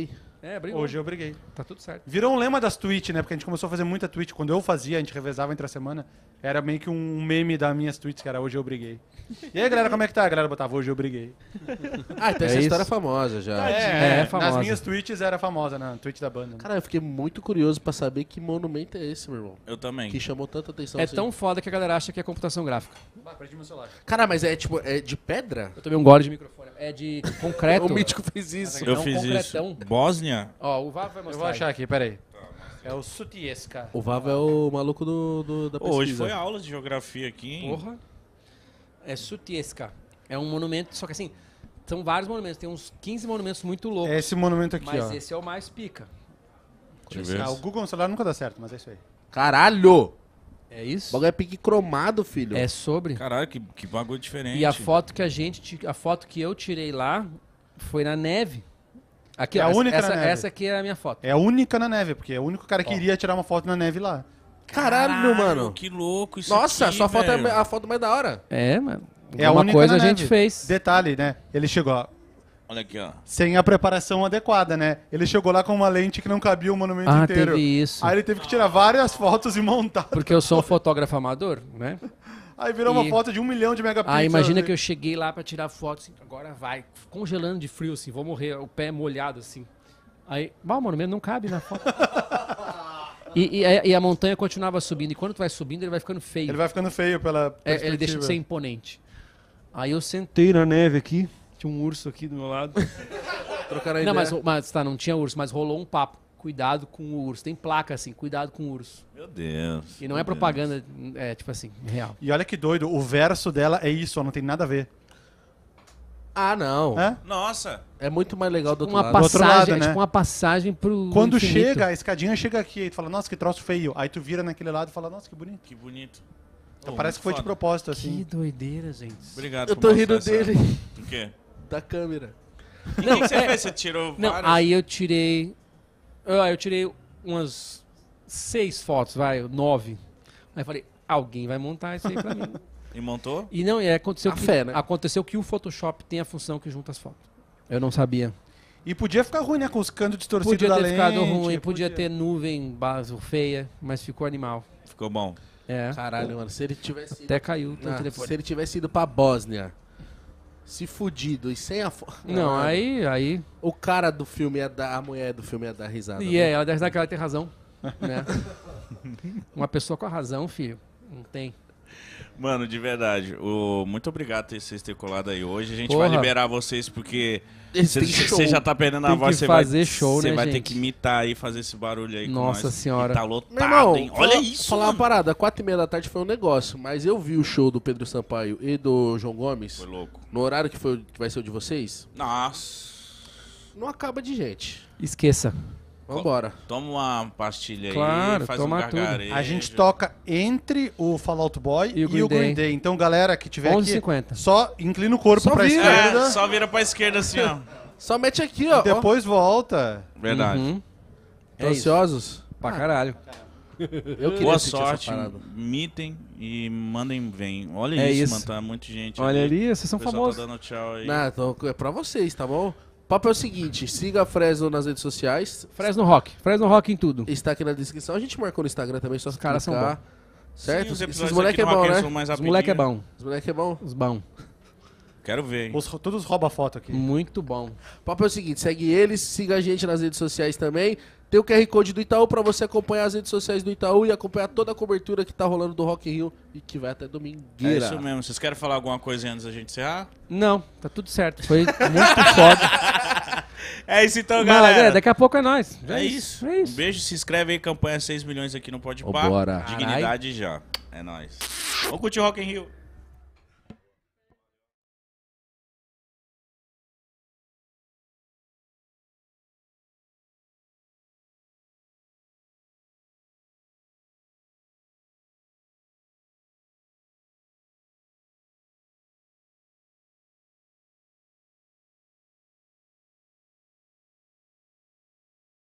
É, brigou. Hoje eu briguei. Tá tudo certo. Virou um lema das tweets, né? Porque a gente começou a fazer muita tweet. Quando eu fazia, a gente revezava entre a semana. Era meio que um meme das minhas tweets, que era hoje eu briguei. E aí, galera, como é que tá? A galera botava hoje eu briguei. Ah, então É essa isso. história é famosa já. É, é Nas famosa. minhas tweets era famosa, na tweet da banda. Né? Cara, eu fiquei muito curioso pra saber que monumento é esse, meu irmão. Eu também. Que chamou tanta atenção. É assim. tão foda que a galera acha que é computação gráfica. Ah, perdi meu celular. Cara, mas é tipo, é de pedra? Eu tomei um gole de microfone. É de concreto. O Mítico fez isso. É Eu um fiz concretão. isso. Bósnia? Ó, o Vavo vai Eu mostrar. vou aí. achar aqui, peraí. É o Sutieska. O Vavo é o maluco do, do- da pesquisa. Hoje foi aula de geografia aqui, hein? Porra. É Sutieska. É um monumento, só que assim, são vários monumentos. Tem uns quinze monumentos muito loucos. É esse monumento aqui, mas ó. esse é o mais pica. Deixa eu ver. Ah, o Google no celular nunca dá certo, mas é isso aí. Caralho! É O isso? bagulho é pique cromado, filho. É sobre. Caralho, que, que bagulho diferente. E a foto que a gente, ti- a foto que eu tirei lá foi na neve. Aqui, É ó, a essa- única essa, na neve. essa aqui é a minha foto. É a única na neve, porque é o único cara que iria tirar uma foto na neve lá. Caralho, mano. Que louco isso Nossa, aqui, sua foto é velho. a foto mais da hora. É, mano. É a Alguma única coisa na a gente neve. fez. Detalhe, né? Ele chegou, ó, Olha aqui, ó. sem a preparação adequada, né? Ele chegou lá com uma lente que não cabia o monumento Ah, inteiro. teve isso. Aí ele teve que tirar várias fotos e montar. Porque eu sou um fotógrafo amador, né? Aí virou E- uma foto de um milhão de megapixels. Ah, imagina assim. que eu cheguei lá pra tirar foto, assim, agora vai, congelando de frio, assim, vou morrer, o pé molhado, assim. Aí, bah, o monumento não cabe na foto. e, e, a- e a montanha continuava subindo, e quando tu vai subindo, ele vai ficando feio. Ele vai ficando feio pela É, ele deixa de perspectiva. ser imponente. Aí eu sentei na neve aqui, tinha um urso aqui do meu lado. Trocaram a Não, ideia. mas, mas tá, não tinha urso, mas rolou um papo. Cuidado com o urso. Tem placa assim, cuidado com o urso. Meu Deus. E não meu é propaganda, é tipo assim, real. E olha que doido, o verso dela é isso, ó, não tem nada a ver. Ah, não. É? Deus. Nossa. É muito mais legal do outro Uma lado. Do outro passagem, lado, é né? tipo uma passagem pro Quando infinito. chega, a escadinha chega aqui, aí tu fala, nossa, que troço feio. Aí tu vira naquele lado e fala, nossa, que bonito. Que bonito. Então Oh, parece muito que foi de foda. propósito, Que assim. doideira, gente. Obrigado Eu por tô rindo mostrar essa- dele, O quê? da câmera. E o que, que você fez? Você tirou Não, várias? aí eu tirei. Eu, eu tirei umas seis fotos, vai, nove. Aí eu falei, alguém vai montar isso aí pra mim. E montou? E não, e aconteceu A que, fé, né? aconteceu que o Photoshop tem a função que junta as fotos. Eu não sabia. E podia ficar ruim, né? Com os cantos distorcidos Podia da ter lente. ficado ruim, podia ter nuvem base feia, mas ficou animal. Ficou bom. É. Caralho, mano. Se ele tivesse ido, Até caiu o Ah, telefone. se ele tivesse ido pra Bósnia, se fudido e sem a foto. Não, aí, aí. O cara do filme ia dar. A mulher do filme ia dar risada. E é, ela deve dar que ela tem razão. Né? Uma pessoa com a razão, filho. Não tem. Mano, de verdade, o... muito obrigado por vocês terem colado aí hoje. A gente Porra. vai liberar vocês porque Eles têm show. você já tá perdendo a Tem voz. que Você fazer vai, show, Você né, vai ter gente? que imitar aí, fazer esse barulho aí Nossa com nós. senhora. E tá Meu lotado, irmão, hein? Olha fala- isso, falar uma mano. parada, quatro e meia da tarde foi um negócio, mas eu vi o show do Pedro Sampaio e do João Gomes Foi louco. no horário que, foi, que vai ser o de vocês. Nossa. Não acaba de gente. Esqueça. Vambora. Toma uma pastilha Claro, aí, faz toma um tudo. gargarejo. A gente toca entre o Fall Out Boy E e o o Green Green, Day. Day. Então, galera que tiver onze e aqui, cinquenta. só inclina o corpo Só pra vira. esquerda É, só vira pra esquerda assim, ó. Só mete aqui, ó. e depois volta. Verdade. Uhum. Ó. Ansiosos? Pra caralho. Eu queria Boa assistir sorte, essa parada. mitem e mandem bem. Olha É isso, isso. mano, tá muita gente Olha ali, vocês são O pessoal famosos. tá dando tchau aí. Não, então é pra vocês, tá bom? O papo é o seguinte, siga a Fresno nas redes sociais. Fresno Rock. Fresno Rock em tudo. Está aqui na descrição. A gente marcou no Instagram também, só Os caras são clicar, certo? Sim, os Esses episódios moleque é aqui no bom, Rock, eles né? são mais Os moleque é rapidinho. bom. Os moleque é bom. Os bom. Quero ver, hein? Os, todos rouba foto aqui. Muito bom. O papo é o seguinte, segue eles, siga a gente nas redes sociais também. Tem o Q R Code do Itaú pra você acompanhar as redes sociais do Itaú e acompanhar toda a cobertura que tá rolando do Rock in Rio e que vai até É domingueira. isso mesmo. Vocês querem falar alguma coisa antes da gente encerrar? Não, tá tudo certo. Foi muito foda. É isso então, Mas, galera. é, daqui a pouco é nóis. Já É isso. É isso. Um beijo, se inscreve aí, campanha seis milhões aqui no Pode Pá. Vambora. Dignidade já. É nóis. Vamos curtir o Rock in Rio.